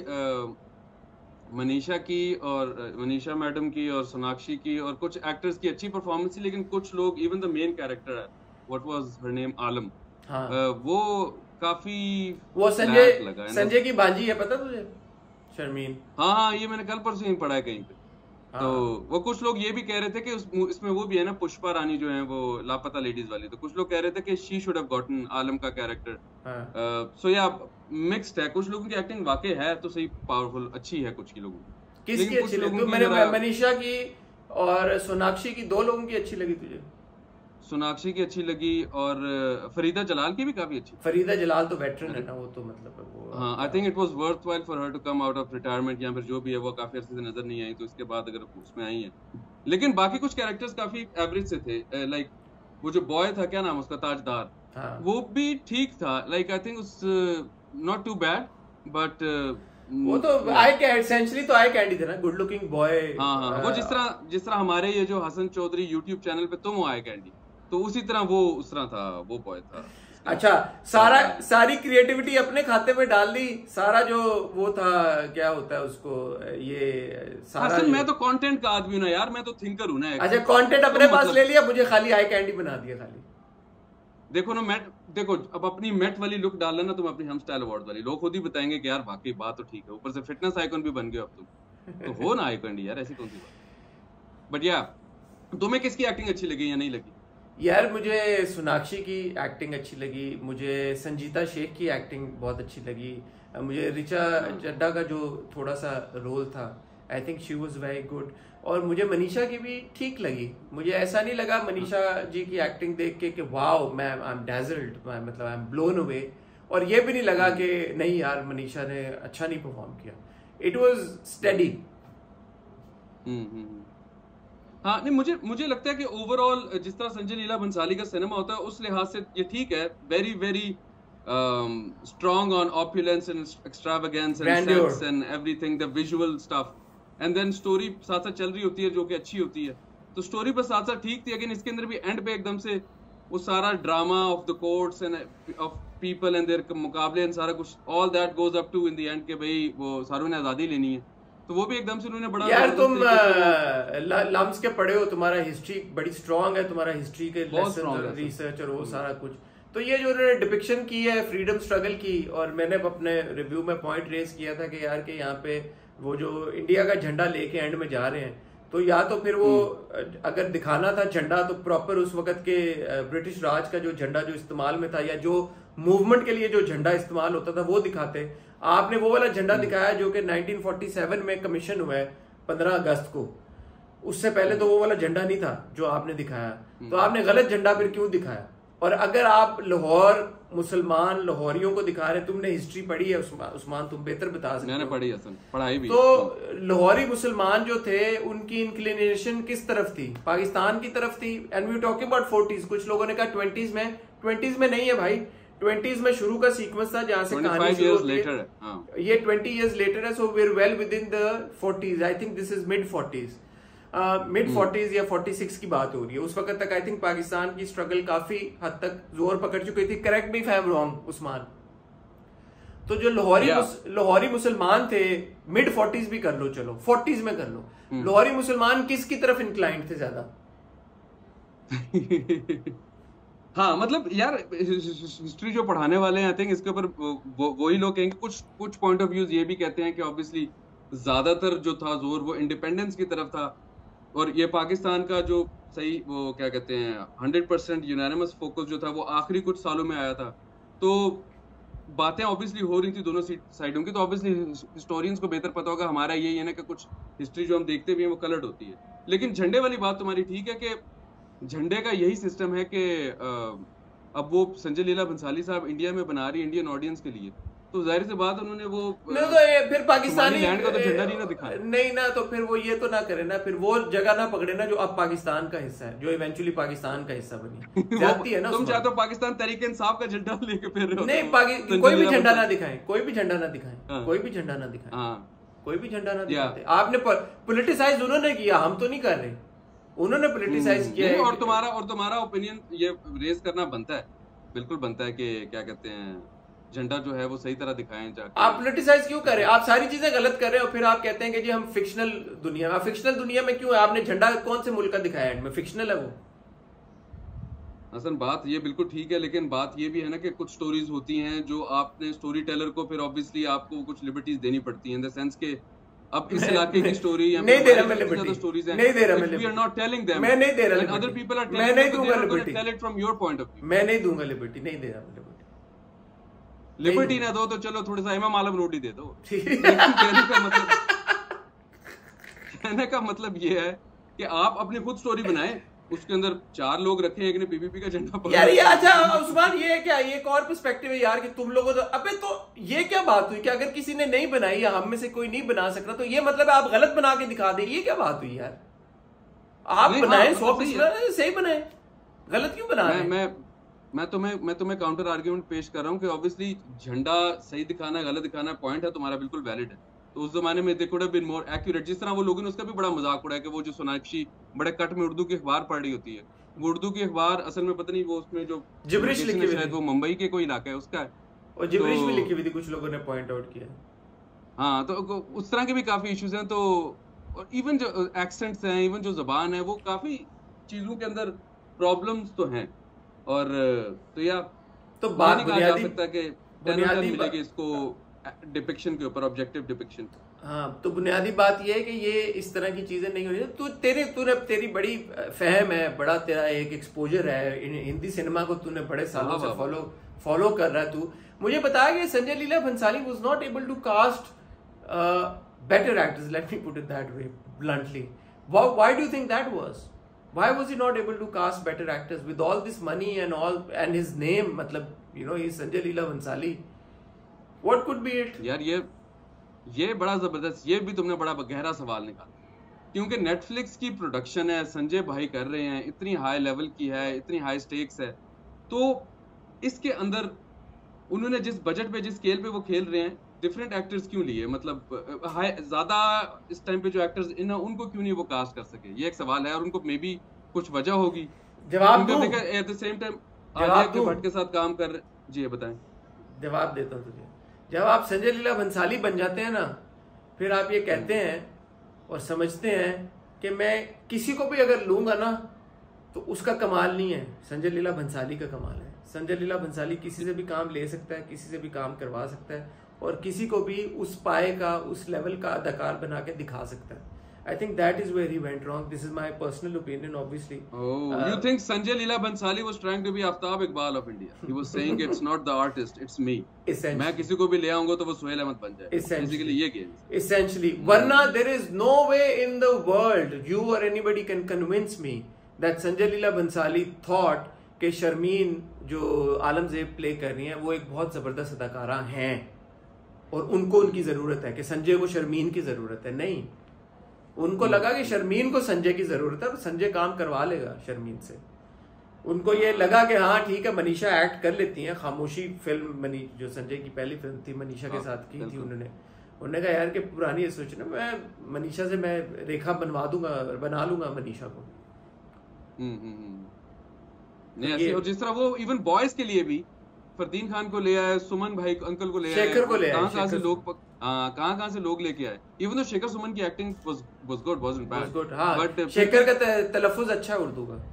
मनीषा मैडम की और सोनाक्षी की और कुछ एक्टर्स की अच्छी परफॉर्मेंस थी, लेकिन कुछ लोग, इवन द मेन कैरेक्टर है, what was her name, Alam, वो काफी वो संजय की भांजी है, पता तुझे, शर्मीन? हाँ, ये मैंने कल परसों ही पढ़ा है कहीं पे। तो वो कुछ लोग ये भी कह रहे थे कि इसमें वो भी है ना, पुष्पा रानी जो है वो लापता लेडीज वाली, तो कुछ लोग कह रहे थे कि she should have gotten Alam का कैरेक्टर। सो या मिक्स्ड है, कुछ लोगों की एक्टिंग वाकई है तो सही पावरफुल अच्छी है, कुछ की लोगों की। किसकी अच्छी लगी? मैंने मनीषा की और सोनाक्षी की, 2 लोगों की अच्छी लगी तुझे? सोनाक्षी की अच्छी लगी और फरीदा जलाल की भी काफी अच्छी। फरीदा जलाल तो वेटरन है ना, वो तो मतलब वो, हाँ, I think it was worthwhile for her to come out of retirement, या फिर जो भी है वो काफी अर्से से नजर नहीं आई, तो इसके बाद अगर उसमें आई है। लेकिन बाकी कुछ कैरेक्टर्स काफी एवरेज से थे, लाइक वो जो बॉय था, क्या नाम उसका, ताजदार, वो भी ठीक था, like I think not too bad, but वो तो आई कैंडी एसेंशियली तो आई कैंडी थे ना, गुड लुकिंग बॉय। हाँ, वो जिस तरह हमारे ये जो हसन चौधरी यूट्यूब चैनल पे तुम हो आई कैंडी, तो उसी तरह वो उस तरह था, वो बॉय था। अच्छा, सारी क्रिएटिविटी अपने खाते में डाल दी, सारा जो वो था, क्या होता है उसको, ये सारा हसन, मैं तो कंटेंट का आदमी हूं ना यार, मैं तो थिंकर हूं ना। अच्छा, कंटेंट अपने पास ले लिया, मुझे खाली आई कैंडी बना दिया खाली। देखो ना, देखो अब अपनी मेट वाली लुक डालना ना तुम, अपनी हम स्टाइल अवार्ड वाली, लोग खुद ही बताएंगे कि यार वाकई बात तो ठीक है, ऊपर से फिटनेस आइकॉन भी बन गए अब तुम, तो हो ना आई कैंडी यार, ऐसी कौन सी बात। बट या तुम्हें किसकी एक्टिंग अच्छी लगी या नहीं लगी? यार मुझे सोनाक्षी की एक्टिंग अच्छी लगी, मुझे संजीता शेख की एक्टिंग बहुत अच्छी लगी, मुझे ऋचा चड्ढा का जो थोड़ा सा रोल था, I think she was very good, और मुझे मनीषा की भी ठीक लगी। मुझे ऐसा नहीं लगा मनीषा जी की एक्टिंग देख के वाओ, मैं आई एम डैजल्ड, मतलब आई एम ब्लोन अवे, और ये भी नहीं लगा कि नहीं यार मनीषा ने अच्छा नहीं परफॉर्म किया। It was steady. हाँ, नहीं, मुझे लगता है कि ओवरऑल जिस तरह संजय लीला भंसाली का सिनेमा होता है उस लिहाज से ये ठीक है, very very strong on opulence and extravagance and sex and everything, the visual stuff, and then story साथ साथ चल रही होती है जो कि अच्छी होती है, तो स्टोरी पर साथ साथ ठीक थी। लेकिन इसके अंदर भी एंड पे एकदम से वो सारा drama of the courts and of people and their मुकाबले एंड सारा कुछ, all that goes up to in the end के भाई वो सारों ने आजादी लेनी है, तो वो भी एकदम से उन्होंने बड़ा। यार तुम लम्स के पढ़े हो, तुम्हारा हिस्ट्री बड़ी स्ट्रांग है, तुम्हारा हिस्ट्री के लेसन रिसर्च और वो सारा कुछ, तो ये जो उन्होंने डिपिक्शन की है फ्रीडम स्ट्रगल की, और मैंने अपने रिव्यू में पॉइंट रेज किया था कि यार के यहाँ पे वो जो इंडिया का झंडा लेके एंड में जा रहे हैं, तो या तो फिर वो अगर दिखाना था झंडा तो प्रॉपर उस वक्त के ब्रिटिश राज का जो झंडा जो इस्तेमाल में था, या जो मूवमेंट के लिए जो झंडा इस्तेमाल होता था वो दिखाते। आपने वो वाला झंडा दिखाया जो कि 1947 में कमीशन हुआ है 15 अगस्त को, उससे पहले तो वो वाला झंडा नहीं था जो आपने दिखाया, तो आपने गलत झंडा फिर क्यों दिखाया? और अगर आप लाहौर मुसलमान लाहौरियों को दिखा रहे, तुमने हिस्ट्री पढ़ी है उस्मान, तुम बेहतर बता सकते हो। मैंने पढ़ी है, पढ़ाई भी। तो लाहौरी मुसलमान जो थे उनकी इंक्लिनेशन किस तरफ थी? पाकिस्तान की तरफ थी। And we talking about 40s, कुछ लोगों ने कहा 20s में नहीं है भाई, 20s में शुरू का सीक्वेंस था जहां से कहानी शुरू होती है। ये 20 years later है, so we are well within the 40s। I think this is mid 40s, mid 40s या 46 की बात हो रही है। उस वक्त तक आई थिंक पाकिस्तान की स्ट्रगल काफी हद तक जोर पकड़ चुकी थी। Correct me if I am wrong Usman. तो जो लाहौरी मुसलमान थे, मिड 40s भी कर लो, चलो 40s में कर लो, लाहौरी मुसलमान किसकी तरफ इंक्लाइंड थे ज्यादा? हाँ, मतलब यार हिस्ट्री जो पढ़ाने वाले हैं, आई थिंक इसके ऊपर वही लोग कहेंगे। कुछ पॉइंट ऑफ व्यूज ये भी कहते हैं कि ऑब्वियसली ज्यादातर जो था जोर वो इंडिपेंडेंस की तरफ था, और ये पाकिस्तान का जो सही वो क्या कहते हैं 100% यूनानिमस फोकस जो था वो आखिरी कुछ सालों में आया था। तो बातें ऑब्वियसली हो रही थी दोनों साइडों की, तो ऑब्वियसली हिस्टोरियंस को बेहतर पता होगा। हमारा यही है ना कि कुछ हिस्ट्री जो हम देखते भी हैं वो कलर्ड होती है। लेकिन झंडे वाली बात तुम्हारी ठीक है कि झंडे का यही सिस्टम है कि अब वो संजय लीला भंसाली साहब इंडिया में बना रही इंडियन ऑडियंस के लिए, तो जाहिर सी बात उन्होंने वो नहीं तो फिर पाकिस्तानी लैंड का तो झंडा नहीं ना दिखाया, नहीं ना, तो फिर वो ये तो ना करे ना, फिर वो जगह ना पकड़े ना जो अब पाकिस्तान का हिस्सा है, जो इवेंचुअली पाकिस्तान का हिस्सा बनी जाती है ना। तुम चाहते हो पाकिस्तान तहरीक इंसाफ का झंडा लेके फिर रहे हो? नहीं, कोई भी झंडा ना दिखाएं, कोई भी झंडा ना दिखाएं, कोई भी झंडा ना दिखाएं, कोई भी झंडा ना दिखाते। आपने पॉलिटिसाइज उन्होंने किया, हम तो नहीं कर रहे, उन्होंने पॉलिटिसाइज किया। और तुम्हारा ओपिनियन ये रेज करना बनता है, बिल्कुल बनता है कि क्या कहते हैं झंडा जो है वो सही तरह दिखाएं जाके। आप पॉलिटिसाइज क्यों कर रहे हैं? आप सारी चीजें गलत कर रहे हो, फिर आप कहते हैं कि जी हम फिक्शनल दुनिया में। फिक्शनल दुनिया में क्यों है? आपने झंडा कौन से मुल्क का दिखाया एंड में? फिक्शनल है वो। असल बात ये बिल्कुल ठीक है, लेकिन बात ये भी है ना कि कुछ स्टोरीज होती हैं जो आपने स्टोरी टेलर को फिर ऑब्वियसली आपको कुछ लिबर्टीज देनी पड़ती हैं, इन द सेंस के अब इस इलाके की स्टोरी या नहीं दे रहा मैं लिबर्टी, नहीं दे रहा मैं liberty, we are not telling them, मैं नहीं दे रहा liberty, other people are telling, मैं नहीं दूंगा liberty, tell it from your point of view. मैं नहीं दूंगा लिबर्टी, नहीं दे रहा मैं लिबर्टी ना दो तो चलो थोड़ा सा इमाम आलम रोटी दे दो। कहने का मतलब ये है कि आप अपनी खुद स्टोरी बनाएं, उसके अंदर 4 लोग रखें, एक ने पीपीपी का झंडा पकड़ा। यार ये अच्छा उस्मान, ये क्या, ये एक और पर्सपेक्टिव है यार कि तुम लोगों तो अबे, तो ये क्या बात हुई कि अगर किसी ने नहीं बनाई या हम में से कोई नहीं बना सक रहा तो ये मतलब आप गलत बना के दिखा दे, ये क्या बात हुई यार? आप बनाए 100% सही बनाए, गलत क्यों बना रहे हैं? मैं तुम्हें काउंटर आर्ग्यूमेंट पेश कर रहा हूँ कि ऑब्वियसली झंडा सही दिखाना गलत दिखाना पॉइंट है तुम्हारा बिल्कुल वैलिड है। तो उस जमाने में they could have been more accurate. जिस तरह वो लोगों ने उसका भी बड़ा मजाक उड़ाया कि वो जो सोनाक्षी बड़े कट में उर्दू की अखबार पढ़ रही होती है, वो उर्दू की अखबार असल में पता नहीं वो उसमें जो जिब्रिश लिखी हुई शायद वो मुंबई के कोई इलाका है उसका है, और जिब्रिश भी लिखी हुई थी, कुछ लोगों ने पॉइंट आउट किया। हाँ, तो उस तरह के भी काफी इश्यूज हैं। तो इवन जो एक्सेंट्स हैं, इवन जो जबान है, वो काफी चीजों के अंदर प्रॉब्लम्स तो हैं। और तो या तो बात नहीं कहा जा सकता कि 10 मिलेगी इसको डिपिक्शन के ऊपर, ऑब्जेक्टिव डिपिक्शन। हाँ, तो बुनियादी बात यह है कि ये इस तरह की चीजें नहीं होनी। तो तेरी बड़ी फहम है, बड़ा तेरा एक एक्सपोजर है हिंदी सिनेमा को, तूने बड़े सालों से फॉलो कर रहा है। तू मुझे बताया कि Sanjay Leela Bhansali was not able to cast better actors, let me put it that way bluntly. Why do you think that was? Why was he not able to cast better actors with all this money and all, and his name, matlab, you know, he's Sanjay Leela Bhansali. What could be it? यार ये बड़ा जबरदस्त, ये भी तुमने बड़ा गहरा सवाल निकाला, क्योंकि नेटफ्लिक्स की प्रोडक्शन है, संजय भाई कर रहे हैं, इतनी हाई लेवल की है, इतनी हाई स्टेक्स है, तो इसके अंदर उन्होंने जिस बजट पे, जिस स्केल पे वो खेल रहे हैं, डिफरेंट एक्टर्स क्यों लिए? मतलब ज्यादा इस टाइम पे जो एक्टर्स इन उनको क्यों नहीं वो कास्ट कर सके? ये एक सवाल है, और उनको मे बी कुछ वजह होगी। जवाब दूं? At the same time Alia के भट्ट के साथ काम कर, जी बताएं। जवाब देता हूं तुझे। जब आप संजय लीला भंसाली बन जाते हैं ना, फिर आप ये कहते हैं और समझते हैं कि मैं किसी को भी अगर लूंगा ना तो उसका कमाल नहीं है, संजय लीला भंसाली का कमाल है। संजय लीला भंसाली किसी से भी काम ले सकता है, किसी से भी काम करवा सकता है, और किसी को भी उस पाए का, उस लेवल का अदाकार बना के दिखा सकता है। I think that is where he went wrong. This is my personal opinion, obviously. Oh, you think Sanjay Leela Bhansali was trying to be Aftab Iqbal of India? He was saying it's not the artist, it's me. मैं किसी को भी ले आऊंगा तो वो सुहेल अहमद बन जाए। Basically ये गेम। Essentially, वरना there is no way in the world you or anybody can convince me that Sanjay Leela Bhansali thought कि शर्मीन जो आलमज़ेब प्ले कर रही हैं वो एक बहुत जबरदस्त अदाकारा हैं और उनको उनकी जरूरत है, कि संजय को शर्मीन की जरूरत है। नहीं, उनको लगा कि शर्मीन को संजय की जरूरत है, संजय काम करवा लेगा शर्मीन से। उनको ये लगा कि हाँ ठीक है, मनीषा एक्ट कर लेती हैं। खामोशी फिल्म जो संजय की पहली फिल्म थी, मनीषा के साथ की थी उन्होंने कहा यार कि पुरानी ये सोचना, मैं मनीषा से मैं रेखा बना लूंगा मनीषा को। नहीं ऐसे, और जिस तरह वो इवन बॉयज के लिए भी फरदीन खान को ले आए, सुमन भाई अंकल को ले आए, शेखर को ले आए, कहां से लोग लेके आए। इवन तो शेखर सुमन की acting was good, wasn't bad, हाँ, बट शेखर का तलफ्फुज अच्छा है उर्दू का।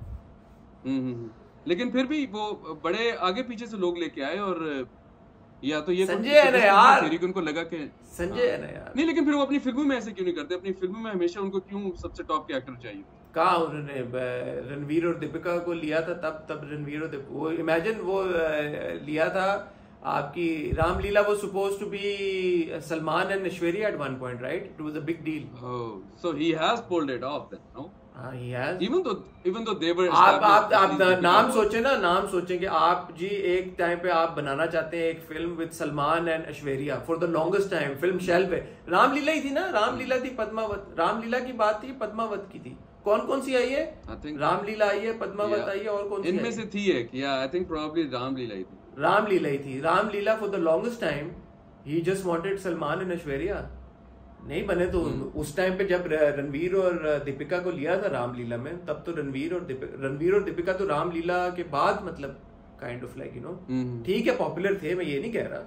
लेकिन फिर भी वो बड़े आगे पीछे से लोग लेके आए। और या तो ये संजय है ना यार, उनको लगा कि संजय है ना यार। नहीं, लेकिन फिर वो अपनी फिल्मों में ऐसे क्यों नहीं करते? अपनी फिल्मों में हमेशा उनको क्यों सबसे टॉप के एक्टर चाहिए? कहा उन्होंने रणवीर और दीपिका को लिया था, तब रणवीर और वो इमेजिन वो लिया था आपकी रामलीला, वो suppose to be Salman and Aishwarya at one point, right? It was a big deal. So he has pulled it off then, no? he has. Even though they were आप नाम सोचे ना, नाम सोचें कि आप जी एक टाइम पे आप बनाना चाहते हैं एक film with Salman and Aishwarya. For the longest time film shelf पे रामलीला ही थी ना, रामलीला थी, पद्मावत, रामलीला की बात थी, पद्मावत की थी। कौन सी आई है? रामलीला आई है, पद्मावत आई है, और कौन सी? इनमें से थी एक, या आई थिंक प्रोबब्ली रामलीला ही थी। रामलीला ही थी। Ramleela for the longest time ही just wanted Salman and Aishwarya, नहीं बने। तो उस टाइम पे जब रणवीर और दीपिका को लिया था रामलीला में, तब तो रणवीर और दीपिका तो रामलीला के बाद मतलब kind of like you know, ठीक है पॉपुलर थे, मैं ये नहीं कह रहा,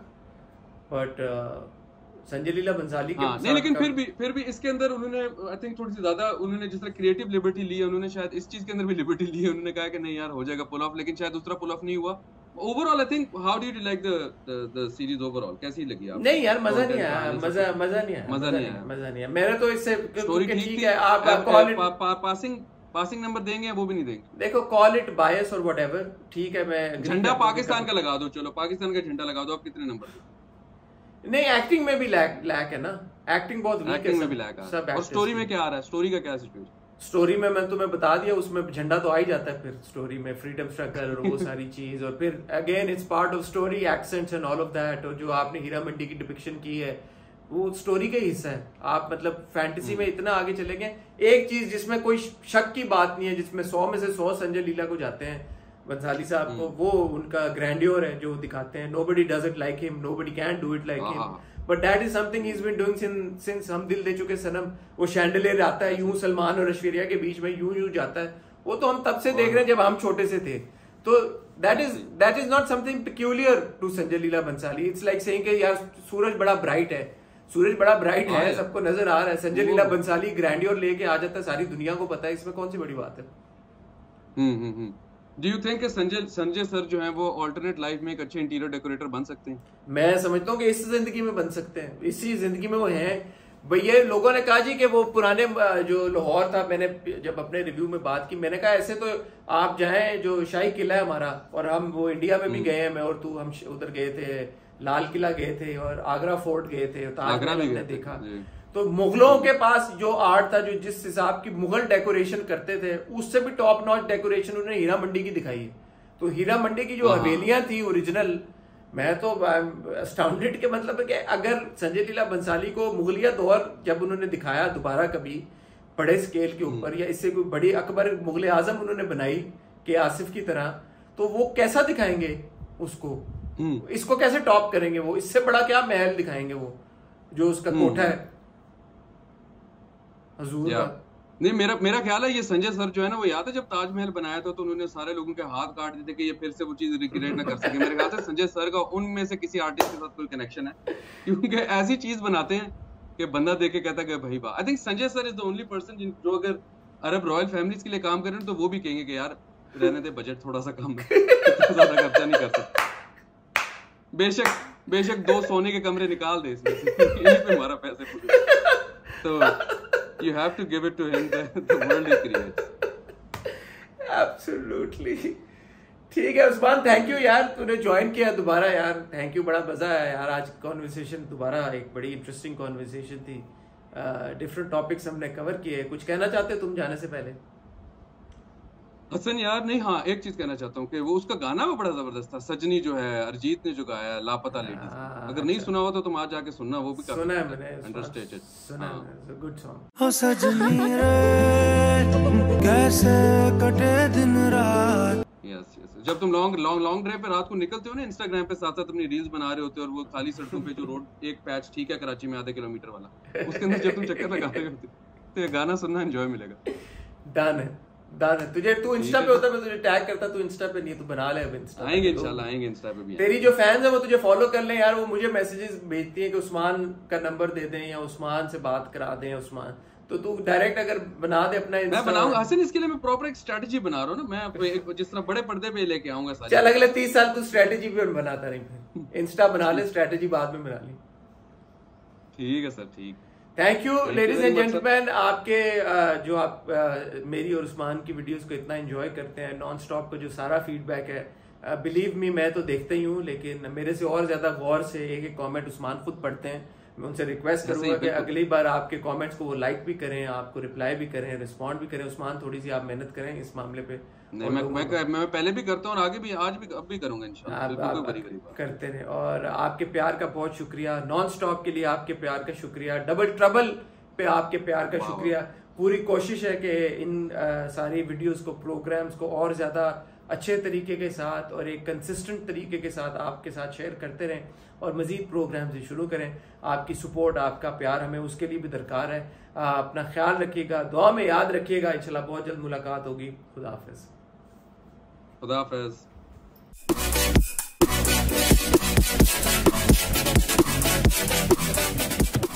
बट संजय लीला भंसाली के नहीं, लेकिन फिर भी इसके अंदर उन्होंने आई थिंक थोड़ी सी ज्यादा उन्होंने जिस तरह क्रिएटिव लिबर्टी ली है, उन्होंने शायद इस चीज के अंदर भी लिबर्टी ली है। उन्होंने कहा कि नहीं यार हो जाएगा पुल ऑफ, लेकिन शायद दूसरा पुल ऑफ नहीं हुआ। Overall I think, how did you like the series overall? कैसी लगी आपको? नहीं यार, मजा नहीं आया, मजा नहीं आया मेरे तो इससे। स्टोरी ठीक है, आप पासिंग नंबर देंगे वो भी नहीं देंगे। देखो, कॉल इट बायस और व्हाटएवर, ठीक है, मैं झंडा पाकिस्तान का लगा दो, चलो पाकिस्तान का झंडा लगा दो, आप कितने नंबर दोगे? नहीं, एक्टिंग में भी लैक है ना, एक्टिंग बहुत वीक है, एक्टिंग में भी लैक है। और स्टोरी में क्या आ रहा है? स्टोरी का क्या सिचुएशन? स्टोरी में मैं तुम्हें बता दिया, उसमें झंडा तो आ ही जाता है। फिर स्टोरी में फ्रीडम स्ट्रगल और वो सारी चीज, और फिर again it's part of story, accents and all of that. और जो आपने हीरा मंडी की डिपिक्शन की है वो स्टोरी का हिस्सा है। आप मतलब फैंटेसी में इतना आगे चले गए। एक चीज जिसमें कोई शक की बात नहीं है, जिसमें 100 में से 100 संजय लीला को जाते हैं, बंसाली साहब को, वो उनका ग्रैंडियर है जो दिखाते हैं, nobody does it like him, nobody can do it like him, but that is something he's been doing since हम दिल दे चुके सनम। वो शैंडलियर आता है यूं सलमान और ऐश्वर्या के बीच में यूं जाता है, वो तो हम तब से देख रहे हैं जब हम छोटे से थे। तो that is not something peculiar to Sanjay Leela Bhansali. It's like saying कि यार सूरज बड़ा ब्राइट है, सूरज बड़ा ब्राइट है, सबको नजर आ रहा है, संजय लीला बंसाली ग्रैंडियर लेके आ जाता है, सारी दुनिया को पता है, इसमें कौन सी बड़ी बात है। Do you think कि संजय सर जो हैं वो alternate life में एक अच्छे इंटीरियर डेकोरेटर बन सकते हैं? मैं समझता हूँ कि इस जिंदगी में बन सकते हैं, इसी जिंदगी में वो हैं। भैया लोगों ने कहा जी कि वो पुराने जो लाहौर था, मैंने जब अपने रिव्यू में बात की, मैंने कहा ऐसे तो आप जाएं जो शाही किला है हमारा, और हम वो इंडिया में भी गए हैं, मैं और तू, हम उधर गए थे, लाल किला गए थे और आगरा फोर्ट गए थे, ताजमहल हमने देखा। तो मुगलों के पास जो आर्ट था, जो जिस हिसाब की मुगल डेकोरेशन करते थे, उससे भी टॉप नॉच डेकोरेशन उन्होंने हीरा मंडी की दिखाई है। तो हीरा मंडी की जो हवेलियां थी ओरिजिनल, मैं तो अस्टाउंडेड के मतलब है कि अगर संजय लीला बंसाली को मुगलिया दौर जब उन्होंने दिखाया दोबारा कभी बड़े स्केल के ऊपर, या इससे कोई बड़ी अकबर मुगल आजम उन्होंने बनाई के आसिफ की तरह, तो वो कैसा दिखाएंगे उसको, इसको कैसे टॉप करेंगे, वो इससे बड़ा क्या महल दिखाएंगे, वो जो उसका कोठा है हजूर का। नहीं, मेरा ख्याल है ये संजय सर जो है ना, वो याद है जब ताजमहल बनाया था तो उन्होंने सारे लोगों के हाथ काट दिए थे कि ये फिर से वो चीज रिक्रिएट ना कर सके। मेरे ख्याल से संजय सर का उनमें से किसी आर्टिस्ट के साथ कोई कनेक्शन है, क्योंकि ऐसी चीज बनाते हैं कि बंदा देख के कहता है भाई वाह। I think Sanjay sir is the only person जो अगर अरब रॉयल फैमिलीज के लिए काम करें तो वो भी कहेंगे कि यार रहने दे, बजट थोड़ा सा कम है, इतना ज्यादा खर्चा नहीं कर सकते। बेशक 2 सोने के कमरे निकाल दे इसमें से, यहीं पे हमारा पैसे पूरे। तो you have to give it to him, the world he creates. Absolutely. ठीक है उस्मान, थैंक यू यार, तूने ज्वाइन किया दोबारा यार, थैंक यू, बड़ा मजा आया यार। आज कॉन्वर्सेशन दोबारा एक बड़ी इंटरेस्टिंग कॉन्वर्सेशन थी, डिफरेंट टॉपिक्स हमने कवर किए। कुछ कहना चाहते तुम जाने से पहले? हसन यार नहीं, हाँ एक चीज कहना चाहता हूँ कि वो उसका गाना वो बड़ा जबरदस्त था, सजनी जो है अरिजीत ने जो गाया है, लापता लेडीज, अगर नहीं सुना हो तो तुम आज जाके सुनना, वो भी सुना है मैंने, अंडरस्टेटेड, सुना है, गुड सॉन्ग। ओ सजनी रे कैसे कटे दिन रात। यस जब तुम लॉन्ग ड्राइव पे रात को निकलते हो ना, इंस्टाग्राम पे साथ साथ अपनी रील्स बना रहे होते हो, और वो खाली सड़कों पे जो रोड एक पैच ठीक है कराची में आधे किलोमीटर वाला, उसके अंदर जब तुम चक्कर लगा रहे होते तो ये गाना सुनना एंजॉय मिलेगा। डन है तुझे, तू इंस्टा पे होता, मैं तुझे टैग करता, तू इंस्टा पे नहीं, तू बना ले अब इंस्टा। आएंगे इंशाल्लाह, आएंगे इंस्टा पे भी। तेरी जो फैंस है वो तुझे फॉलो कर ले यार, वो मुझे मैसेजेस भेजती हैं कि उस्मान का नंबर दे दें या उस्मान से बात करा दें उस्मान, तो तू डायरेक्ट अगर बना दे अपना इंस्टा। मैं बनाऊंगा हसन, इसके लिए मैं प्रॉपर एक स्ट्रेटजी बना रहा हूं ना, मैं जिस तरह बड़े पर्दे पे लेके आऊंगा सारी। चल अगले 30 साल तू स्ट्रेटजी भी बनाता रही, फिर इंस्टा बना ले, स्ट्रेटजी बाद में बना ली। ठीक है सर, ठीक। Thank you ladies and gentleman, आपके जो आप मेरी और उस्मान की वीडियोस को इतना एंजॉय करते हैं, नॉन स्टॉप का जो सारा फीडबैक है, बिलीव मी मैं तो देखता ही हूँ, लेकिन मेरे से और ज्यादा गौर से एक कमेंट उस्मान खुद पढ़ते हैं। मैं उनसे रिक्वेस्ट करूंगा कि अगली बार आपके कमेंट्स को वो लाइक भी करें, आपको रिप्लाई भी करें, रिस्पॉन्ड भी करें। उस्मान थोड़ी सी आप मेहनत करें इस मामले पे। नहीं, मैं पहले भी करता हूँ और आगे भी, आज भी अब भी करूंगा इंशाल्लाह। करते रहे, और आपके प्यार का बहुत शुक्रिया, नॉन स्टॉप के लिए आपके प्यार का शुक्रिया, डबल ट्रबल पे आपके प्यार का शुक्रिया। पूरी कोशिश है कि इन सारी वीडियोस को, प्रोग्राम्स को और ज्यादा अच्छे तरीके के साथ और एक कंसिस्टेंट तरीके के साथ आपके साथ शेयर करते रहें, और मजीद प्रोग्राम से शुरू करें। आपकी सपोर्ट, आपका प्यार हमें उसके लिए भी दरकार है। अपना ख्याल रखिएगा, दुआ में याद रखिएगा, इंशाल्लाह बहुत जल्द मुलाकात होगी। खुदा हाफिज। खुदा हाफिज।